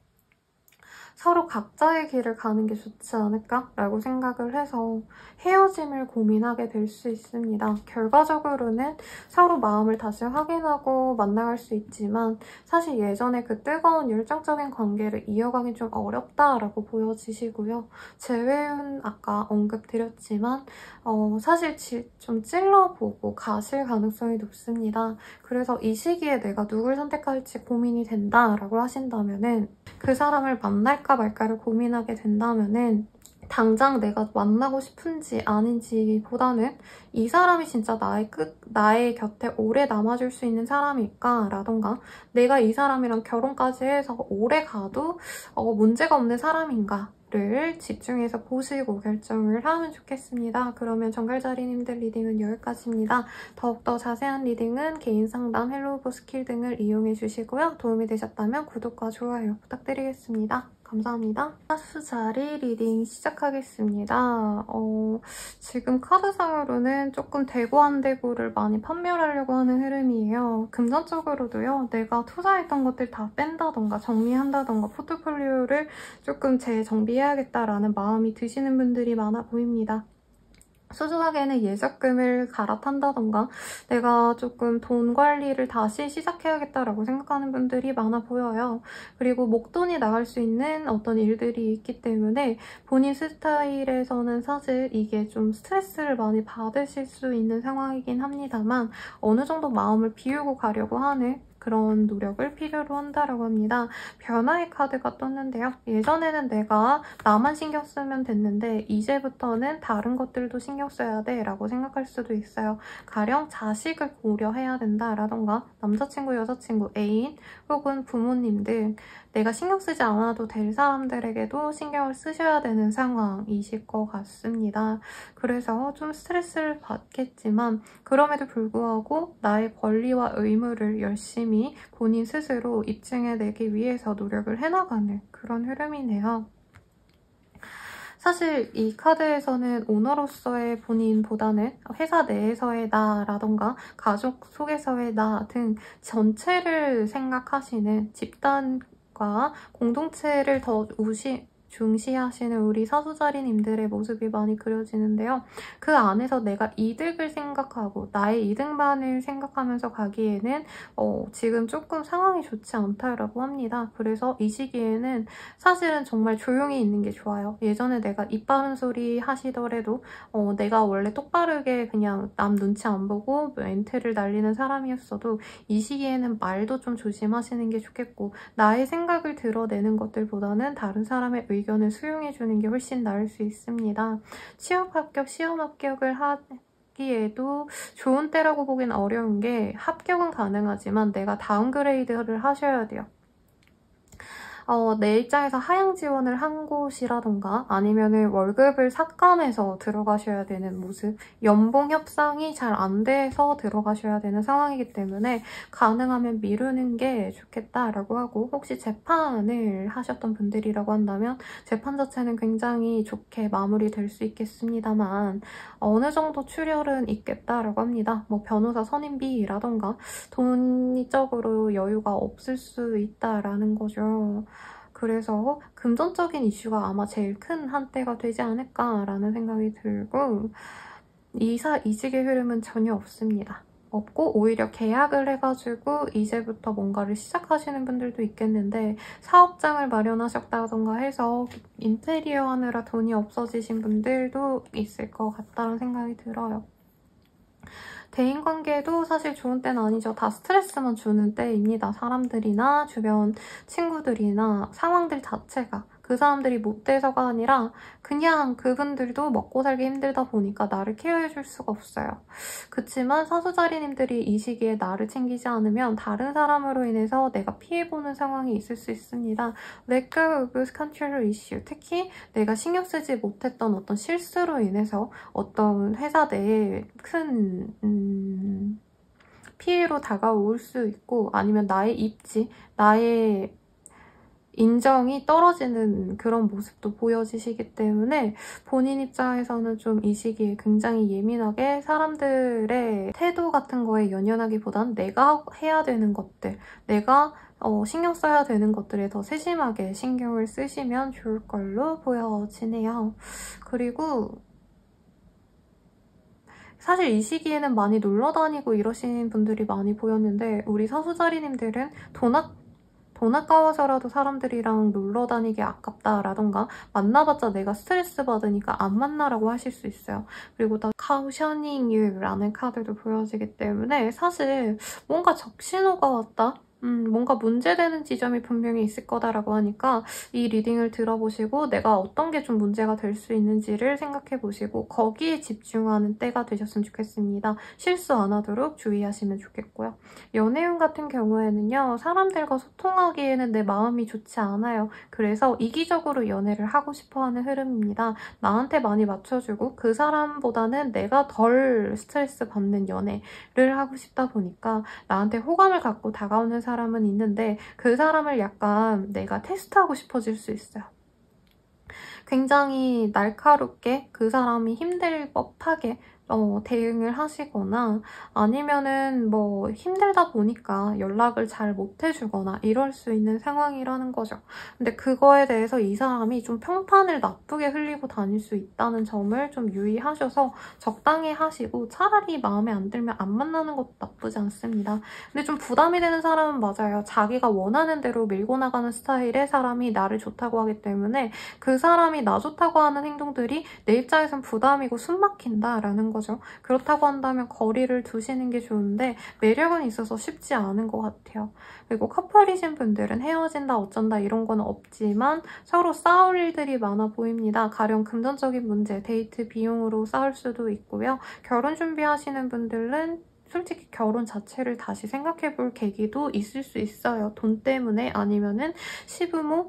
서로 각자의 길을 가는 게 좋지 않을까라고 생각을 해서 헤어짐을 고민하게 될 수 있습니다. 결과적으로는 서로 마음을 다시 확인하고 만나갈 수 있지만 사실 예전에 그 뜨거운 열정적인 관계를 이어가기 좀 어렵다라고 보여지시고요. 재회운 아까 언급드렸지만 어, 사실 좀 찔러보고 가실 가능성이 높습니다. 그래서 이 시기에 내가 누굴 선택할지 고민이 된다라고 하신다면은 그 사람을 만날까 말까를 고민하게 된다면은 당장 내가 만나고 싶은지 아닌지 보다는 이 사람이 진짜 나의 끝, 나의 곁에 오래 남아줄 수 있는 사람일까? 라던가 내가 이 사람이랑 결혼까지 해서 오래 가도 어, 문제가 없는 사람인가? 를 집중해서 보시고 결정을 하면 좋겠습니다. 그러면 정갈자리님들 리딩은 여기까지입니다. 더욱더 자세한 리딩은 개인 상담, 헬로우버 스킬 등을 이용해 주시고요. 도움이 되셨다면 구독과 좋아요 부탁드리겠습니다. 감사합니다. 사수자리 리딩 시작하겠습니다. 어, 지금 카드상으로는 조금 되고 안 되고를 많이 판별하려고 하는 흐름이에요. 금전적으로도요. 내가 투자했던 것들 다 뺀다던가 정리한다던가 포트폴리오를 조금 재정비해야겠다라는 마음이 드시는 분들이 많아 보입니다. 소중하게는 예적금을 갈아탄다던가 내가 조금 돈 관리를 다시 시작해야겠다라고 생각하는 분들이 많아 보여요. 그리고 목돈이 나갈 수 있는 어떤 일들이 있기 때문에 본인 스타일에서는 사실 이게 좀 스트레스를 많이 받으실 수 있는 상황이긴 합니다만 어느 정도 마음을 비우고 가려고 하는 그런 노력을 필요로 한다라고 합니다. 변화의 카드가 떴는데요. 예전에는 내가 나만 신경 쓰면 됐는데 이제부터는 다른 것들도 신경 써야 돼 라고 생각할 수도 있어요. 가령 자식을 고려해야 된다라던가 남자친구, 여자친구, 애인 혹은 부모님 등 내가 신경 쓰지 않아도 될 사람들에게도 신경을 쓰셔야 되는 상황이실 것 같습니다. 그래서 좀 스트레스를 받겠지만 그럼에도 불구하고 나의 권리와 의무를 열심히 본인 스스로 입증해내기 위해서 노력을 해나가는 그런 흐름이네요. 사실 이 카드에서는 오너로서의 본인보다는 회사 내에서의 나라던가 가족 속에서의 나 등 전체를 생각하시는 집단과 공동체를 더 우시, 중시하시는 우리 사수자리님들의 모습이 많이 그려지는데요. 그 안에서 내가 이득을 생각하고 나의 이득만을 생각하면서 가기에는 어, 지금 조금 상황이 좋지 않다라고 합니다. 그래서 이 시기에는 사실은 정말 조용히 있는 게 좋아요. 예전에 내가 입 바른 소리 하시더라도 어, 내가 원래 똑바르게 그냥 남 눈치 안 보고 멘트를 날리는 사람이었어도 이 시기에는 말도 좀 조심하시는 게 좋겠고 나의 생각을 드러내는 것들보다는 다른 사람의 의견 의견을 수용해주는 게 훨씬 나을 수 있습니다. 취업 합격, 시험 합격을 하기에도 좋은 때라고 보긴 어려운 게 합격은 가능하지만 내가 다운그레이드를 하셔야 돼요. 어, 내 입장에서 하향 지원을 한 곳이라던가 아니면은 월급을 삭감해서 들어가셔야 되는 모습, 연봉 협상이 잘 안 돼서 들어가셔야 되는 상황이기 때문에 가능하면 미루는 게 좋겠다라고 하고, 혹시 재판을 하셨던 분들이라고 한다면 재판 자체는 굉장히 좋게 마무리될 수 있겠습니다만 어느 정도 출혈은 있겠다라고 합니다. 뭐 변호사 선임비라던가 돈적으로 여유가 없을 수 있다라는 거죠. 그래서 금전적인 이슈가 아마 제일 큰 한때가 되지 않을까라는 생각이 들고, 이사 이직의 흐름은 전혀 없습니다. 없고 오히려 계약을 해가지고 이제부터 뭔가를 시작하시는 분들도 있겠는데, 사업장을 마련하셨다던가 해서 인테리어 하느라 돈이 없어지신 분들도 있을 것 같다는 생각이 들어요. 대인관계도 사실 좋은 때는 아니죠. 다 스트레스만 주는 때입니다. 사람들이나 주변 친구들이나 상황들 자체가. 그 사람들이 못돼서가 아니라 그냥 그분들도 먹고 살기 힘들다 보니까 나를 케어해줄 수가 없어요. 그치만 사수자리님들이 이 시기에 나를 챙기지 않으면 다른 사람으로 인해서 내가 피해보는 상황이 있을 수 있습니다. Let go of control issue. 특히 내가 신경 쓰지 못했던 어떤 실수로 인해서 어떤 회사 내에 큰 음, 피해로 다가올 수 있고, 아니면 나의 입지, 나의 인정이 떨어지는 그런 모습도 보여지시기 때문에 본인 입장에서는 좀 이 시기에 굉장히 예민하게 사람들의 태도 같은 거에 연연하기보단 내가 해야 되는 것들, 내가 어, 신경 써야 되는 것들에 더 세심하게 신경을 쓰시면 좋을 걸로 보여지네요. 그리고 사실 이 시기에는 많이 놀러 다니고 이러신 분들이 많이 보였는데, 우리 사수자리님들은 돈 아, 돈 아까워서라도 사람들이랑 놀러 다니기 아깝다라던가 만나봤자 내가 스트레스 받으니까 안 만나라고 하실 수 있어요. 그리고 다 cautioning you라는 카드도 보여지기 때문에 사실 뭔가 적신호가 왔다? 음, 뭔가 문제되는 지점이 분명히 있을 거다라고 하니까 이 리딩을 들어보시고 내가 어떤 게 좀 문제가 될 수 있는지를 생각해보시고 거기에 집중하는 때가 되셨으면 좋겠습니다. 실수 안 하도록 주의하시면 좋겠고요. 연애운 같은 경우에는요, 사람들과 소통하기에는 내 마음이 좋지 않아요. 그래서 이기적으로 연애를 하고 싶어하는 흐름입니다. 나한테 많이 맞춰주고 그 사람보다는 내가 덜 스트레스 받는 연애를 하고 싶다 보니까 나한테 호감을 갖고 다가오는 사람 사람은 있는데 그 사람을 약간 내가 테스트하고 싶어질 수 있어요. 굉장히 날카롭게 그 사람이 힘들 법하게 어, 대응을 하시거나 아니면은 뭐 힘들다 보니까 연락을 잘 못 해주거나 이럴 수 있는 상황이라는 거죠. 근데 그거에 대해서 이 사람이 좀 평판을 나쁘게 흘리고 다닐 수 있다는 점을 좀 유의하셔서 적당히 하시고, 차라리 마음에 안 들면 안 만나는 것도 나쁘지 않습니다. 근데 좀 부담이 되는 사람은 맞아요. 자기가 원하는 대로 밀고 나가는 스타일의 사람이 나를 좋다고 하기 때문에 그 사람이 나 좋다고 하는 행동들이 내 입장에선 부담이고 숨막힌다라는 거죠. 그렇다고 한다면 거리를 두시는 게 좋은데 매력은 있어서 쉽지 않은 것 같아요. 그리고 커플이신 분들은 헤어진다 어쩐다 이런 건 없지만 서로 싸울 일들이 많아 보입니다. 가령 금전적인 문제, 데이트 비용으로 싸울 수도 있고요. 결혼 준비하시는 분들은 솔직히 결혼 자체를 다시 생각해볼 계기도 있을 수 있어요. 돈 때문에, 아니면은 시부모?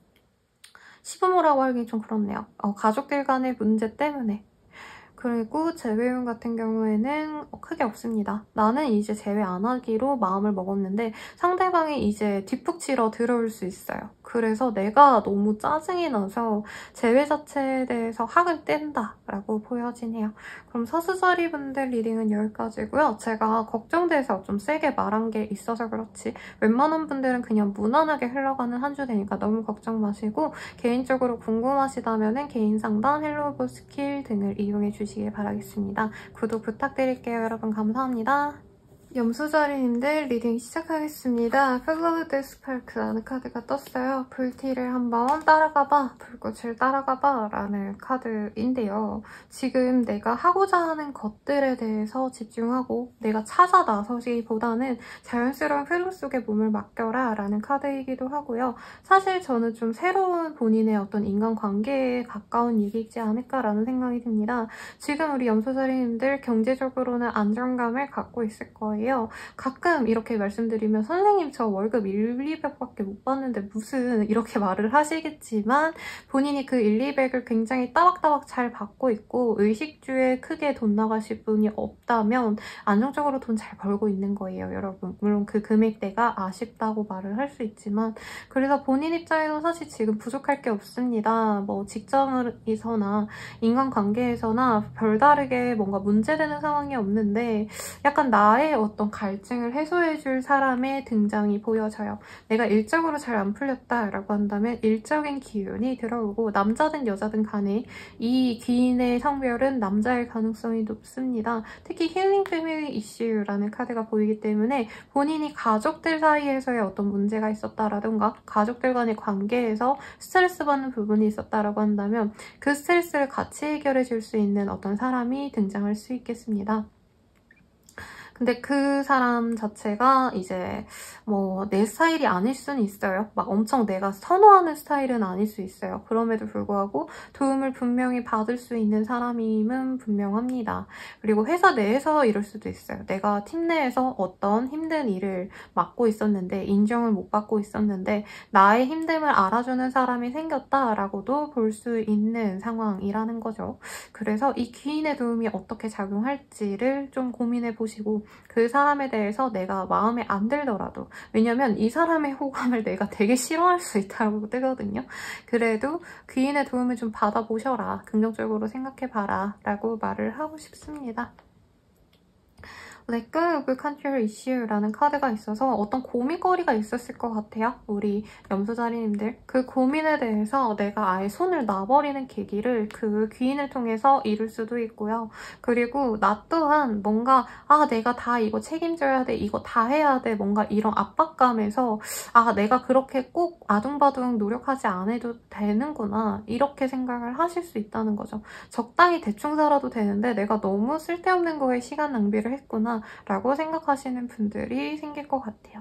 시부모라고 하기 좀 그렇네요. 어, 가족들 간의 문제 때문에. 그리고 재회운 같은 경우에는 크게 없습니다. 나는 이제 재회 안 하기로 마음을 먹었는데 상대방이 이제 뒷북치러 들어올 수 있어요. 그래서 내가 너무 짜증이 나서 재회 자체에 대해서 학을 뗀다라고 보여지네요. 그럼 사수자리 분들 리딩은 여기까지고요. 제가 걱정돼서 좀 세게 말한 게 있어서 그렇지 웬만한 분들은 그냥 무난하게 흘러가는 한 주 되니까 너무 걱정 마시고, 개인적으로 궁금하시다면 개인 상담, 헬로우 스킬 등을 이용해 주시길 바라겠습니다. 구독 부탁드릴게요. 여러분 감사합니다. 염수자리님들 리딩 시작하겠습니다. 클로우드 스파크라는 카드가 떴어요. 불티를 한번 따라가봐, 불꽃을 따라가봐 라는 카드인데요. 지금 내가 하고자 하는 것들에 대해서 집중하고 내가 찾아 나서기보다는 자연스러운 흐름 속에 몸을 맡겨라 라는 카드이기도 하고요. 사실 저는 좀 새로운 본인의 어떤 인간관계에 가까운 얘기이지 않을까라는 생각이 듭니다. 지금 우리 염수자리님들 경제적으로는 안정감을 갖고 있을 거예요. 거예요. 가끔 이렇게 말씀드리면 선생님 저 월급 일, 이백밖에 못 받는데 무슨 이렇게 말을 하시겠지만 본인이 그 일, 이백을 굉장히 따박따박 잘 받고 있고 의식주에 크게 돈 나가실 분이 없다면 안정적으로 돈 잘 벌고 있는 거예요, 여러분. 물론 그 금액대가 아쉽다고 말을 할 수 있지만 그래서 본인 입장에서 사실 지금 부족할 게 없습니다. 뭐 직장에서나 인간관계에서나 별다르게 뭔가 문제되는 상황이 없는데 약간 나의 어떤 갈증을 해소해줄 사람의 등장이 보여져요. 내가 일적으로 잘 안 풀렸다라고 한다면 일적인 기운이 들어오고 남자든 여자든 간에 이 귀인의 성별은 남자일 가능성이 높습니다. 특히 힐링 패밀리 이슈라는 카드가 보이기 때문에 본인이 가족들 사이에서의 어떤 문제가 있었다라든가 가족들 간의 관계에서 스트레스 받는 부분이 있었다라고 한다면 그 스트레스를 같이 해결해 줄 수 있는 어떤 사람이 등장할 수 있겠습니다. 근데 그 사람 자체가 이제 뭐 내 스타일이 아닐 수는 있어요. 막 엄청 내가 선호하는 스타일은 아닐 수 있어요. 그럼에도 불구하고 도움을 분명히 받을 수 있는 사람임은 분명합니다. 그리고 회사 내에서 이럴 수도 있어요. 내가 팀 내에서 어떤 힘든 일을 맡고 있었는데 인정을 못 받고 있었는데 나의 힘듦을 알아주는 사람이 생겼다라고도 볼 수 있는 상황이라는 거죠. 그래서 이 귀인의 도움이 어떻게 작용할지를 좀 고민해 보시고 그 사람에 대해서 내가 마음에 안 들더라도 왜냐면 이 사람의 호감을 내가 되게 싫어할 수 있다고 뜨거든요. 그래도 귀인의 도움을 좀 받아보셔라. 긍정적으로 생각해봐라 라고 말을 하고 싶습니다. Let go of control issue라는 카드가 있어서 어떤 고민거리가 있었을 것 같아요. 우리 염소자리님들. 그 고민에 대해서 내가 아예 손을 놔버리는 계기를 그 귀인을 통해서 이룰 수도 있고요. 그리고 나 또한 뭔가 아 내가 다 이거 책임져야 돼. 이거 다 해야 돼. 뭔가 이런 압박감에서 아 내가 그렇게 꼭 아둥바둥 노력하지 않아도 되는구나. 이렇게 생각을 하실 수 있다는 거죠. 적당히 대충 살아도 되는데 내가 너무 쓸데없는 거에 시간 낭비를 했구나. 라고 생각하시는 분들이 생길 것 같아요.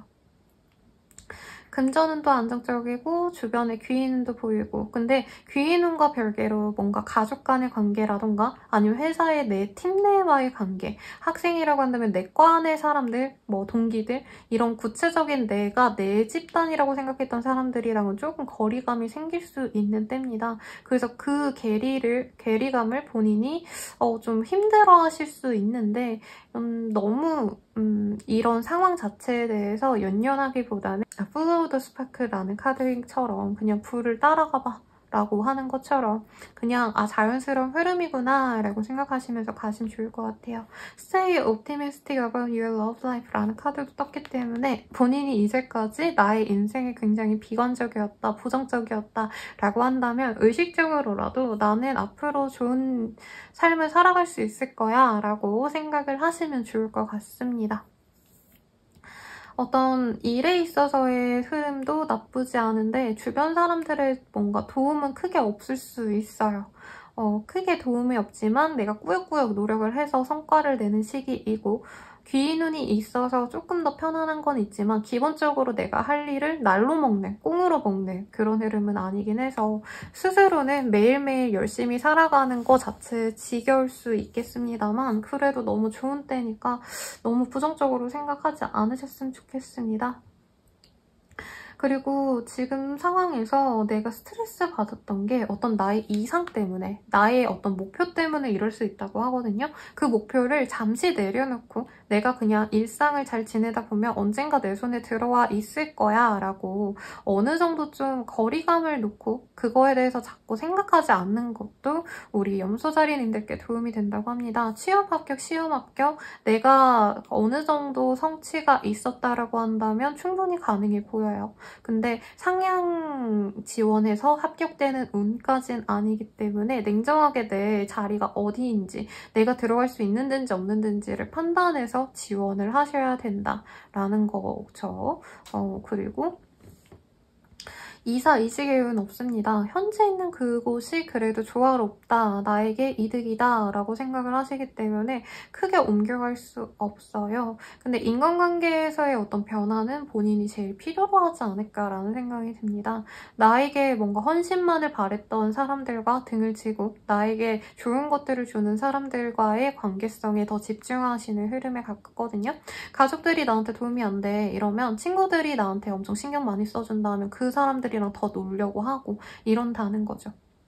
금전운도 안정적이고 주변에 귀인운도 보이고 근데 귀인운과 별개로 뭔가 가족 간의 관계라던가 아니면 회사의 내 팀 내와의 관계 학생이라고 한다면 내과 안의 사람들, 뭐 동기들 이런 구체적인 내가 내 집단이라고 생각했던 사람들이랑은 조금 거리감이 생길 수 있는 때입니다. 그래서 그 괴리를, 괴리감을 본인이 어, 좀 힘들어하실 수 있는데 음, 너무 음, 이런 상황 자체에 대해서 연연하기보다는 Follow the Spark라는 카드처럼 그냥 불을 따라가봐 라고 하는 것처럼 그냥 아 자연스러운 흐름이구나 라고 생각하시면서 가시면 좋을 것 같아요. Stay optimistic about your love life 라는 카드도 떴기 때문에 본인이 이제까지 나의 인생이 굉장히 비관적이었다, 부정적이었다 라고 한다면 의식적으로라도 나는 앞으로 좋은 삶을 살아갈 수 있을 거야 라고 생각을 하시면 좋을 것 같습니다. 어떤 일에 있어서의 흐름도 나쁘지 않은데 주변 사람들의 뭔가 도움은 크게 없을 수 있어요. 어, 크게 도움이 없지만 내가 꾸역꾸역 노력을 해서 성과를 내는 시기이고 귀인운이 있어서 조금 더 편안한 건 있지만 기본적으로 내가 할 일을 날로 먹는, 꽁으로 먹는 그런 흐름은 아니긴 해서 스스로는 매일매일 열심히 살아가는 거 자체 지겨울 수 있겠습니다만 그래도 너무 좋은 때니까 너무 부정적으로 생각하지 않으셨으면 좋겠습니다. 그리고 지금 상황에서 내가 스트레스 받았던 게 어떤 나의 이상 때문에 나의 어떤 목표 때문에 이럴 수 있다고 하거든요. 그 목표를 잠시 내려놓고 내가 그냥 일상을 잘 지내다 보면 언젠가 내 손에 들어와 있을 거야 라고 어느 정도 좀 거리감을 놓고 그거에 대해서 자꾸 생각하지 않는 것도 우리 염소자리님들께 도움이 된다고 합니다. 취업 합격, 시험 합격 내가 어느 정도 성취가 있었다라고 한다면 충분히 가능해 보여요. 근데 상향 지원해서 합격되는 운까진 아니기 때문에 냉정하게 내 자리가 어디인지 내가 들어갈 수 있는 데인지 없는 데인지를 판단해서 지원을 하셔야 된다라는 거죠. 어, 그리고 이사이직의 이유는 없습니다. 현재 있는 그곳이 그래도 조화롭다, 나에게 이득이다 라고 생각을 하시기 때문에 크게 옮겨갈 수 없어요. 근데 인간관계에서의 어떤 변화는 본인이 제일 필요로 하지 않을까라는 생각이 듭니다. 나에게 뭔가 헌신만을 바랬던 사람들과 등을 지고 나에게 좋은 것들을 주는 사람들과의 관계성에 더 집중하시는 흐름에 가깝거든요. 가족들이 나한테 도움이 안 돼 이러면 친구들이 나한테 엄청 신경 많이 써준다면 그 사람들이 이랑 더 놀려고 하고 이런다는 거죠.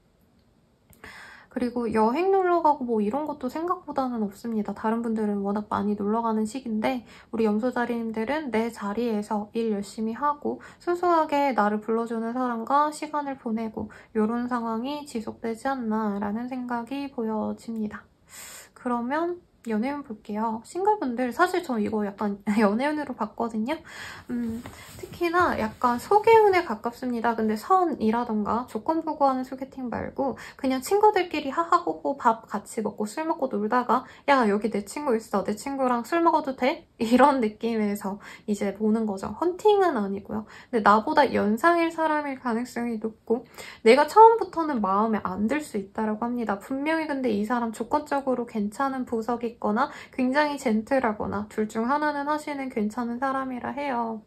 그리고 여행 놀러 가고 뭐 이런 것도 생각보다는 없습니다. 다른 분들은 워낙 많이 놀러 가는 시기인데 우리 염소자리님들은 내 자리에서 일 열심히 하고 소소하게 나를 불러주는 사람과 시간을 보내고 이런 상황이 지속되지 않나라는 생각이 보여집니다. 그러면 연애운 볼게요. 싱글분들, 사실 저 이거 약간 연애운으로 봤거든요. 음, 특히나 약간 소개운에 가깝습니다. 근데 선이라던가 조건 부구하는 소개팅 말고 그냥 친구들끼리 하하호호 밥 같이 먹고 술 먹고 놀다가 야, 여기 내 친구 있어. 내 친구랑 술 먹어도 돼? 이런 느낌에서 이제 보는 거죠. 헌팅은 아니고요. 근데 나보다 연상일 사람일 가능성이 높고 내가 처음부터는 마음에 안 들 수 있다고 합니다. 분명히 근데 이 사람 조건적으로 괜찮은 부석이 거나 굉장히 젠틀하거나 둘 중 하나는 하시는 괜찮은 사람이라 해요.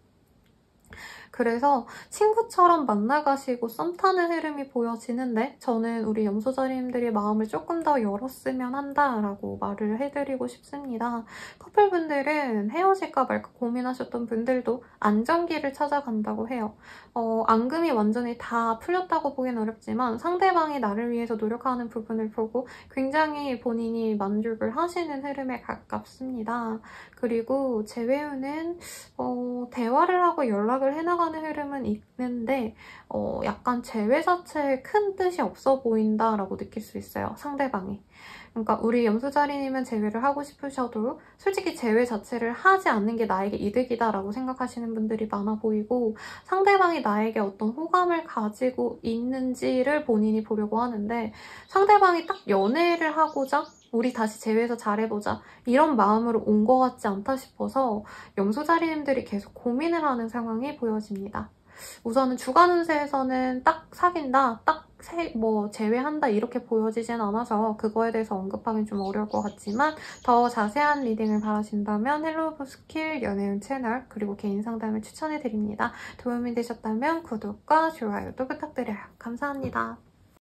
그래서 친구처럼 만나가시고 썸 타는 흐름이 보여지는데 저는 우리 염소자리님들이 마음을 조금 더 열었으면 한다라고 말을 해드리고 싶습니다. 커플분들은 헤어질까 말까 고민하셨던 분들도 안정기를 찾아간다고 해요. 어, 앙금이 완전히 다 풀렸다고 보긴 어렵지만 상대방이 나를 위해서 노력하는 부분을 보고 굉장히 본인이 만족을 하시는 흐름에 가깝습니다. 그리고 재회우는 어, 대화를 하고 연락을 해나가는 흐름은 있는데 어, 약간 재회 자체에 큰 뜻이 없어 보인다라고 느낄 수 있어요. 상대방이. 그러니까 우리 염소자리님은 재회를 하고 싶으셔도 솔직히 재회 자체를 하지 않는 게 나에게 이득이다라고 생각하시는 분들이 많아 보이고 상대방이 나에게 어떤 호감을 가지고 있는지를 본인이 보려고 하는데 상대방이 딱 연애를 하고자 우리 다시 재회해서 잘해보자 이런 마음으로 온 것 같지 않다 싶어서 염소자리님들이 계속 고민을 하는 상황이 보여집니다. 우선은 주간 운세에서는 딱 사귄다, 딱 세, 뭐 제외한다 이렇게 보여지진 않아서 그거에 대해서 언급하기는 좀 어려울 것 같지만 더 자세한 리딩을 바라신다면 헬로우 스킬 연애운 채널 그리고 개인 상담을 추천해드립니다. 도움이 되셨다면 구독과 좋아요도 부탁드려요. 감사합니다.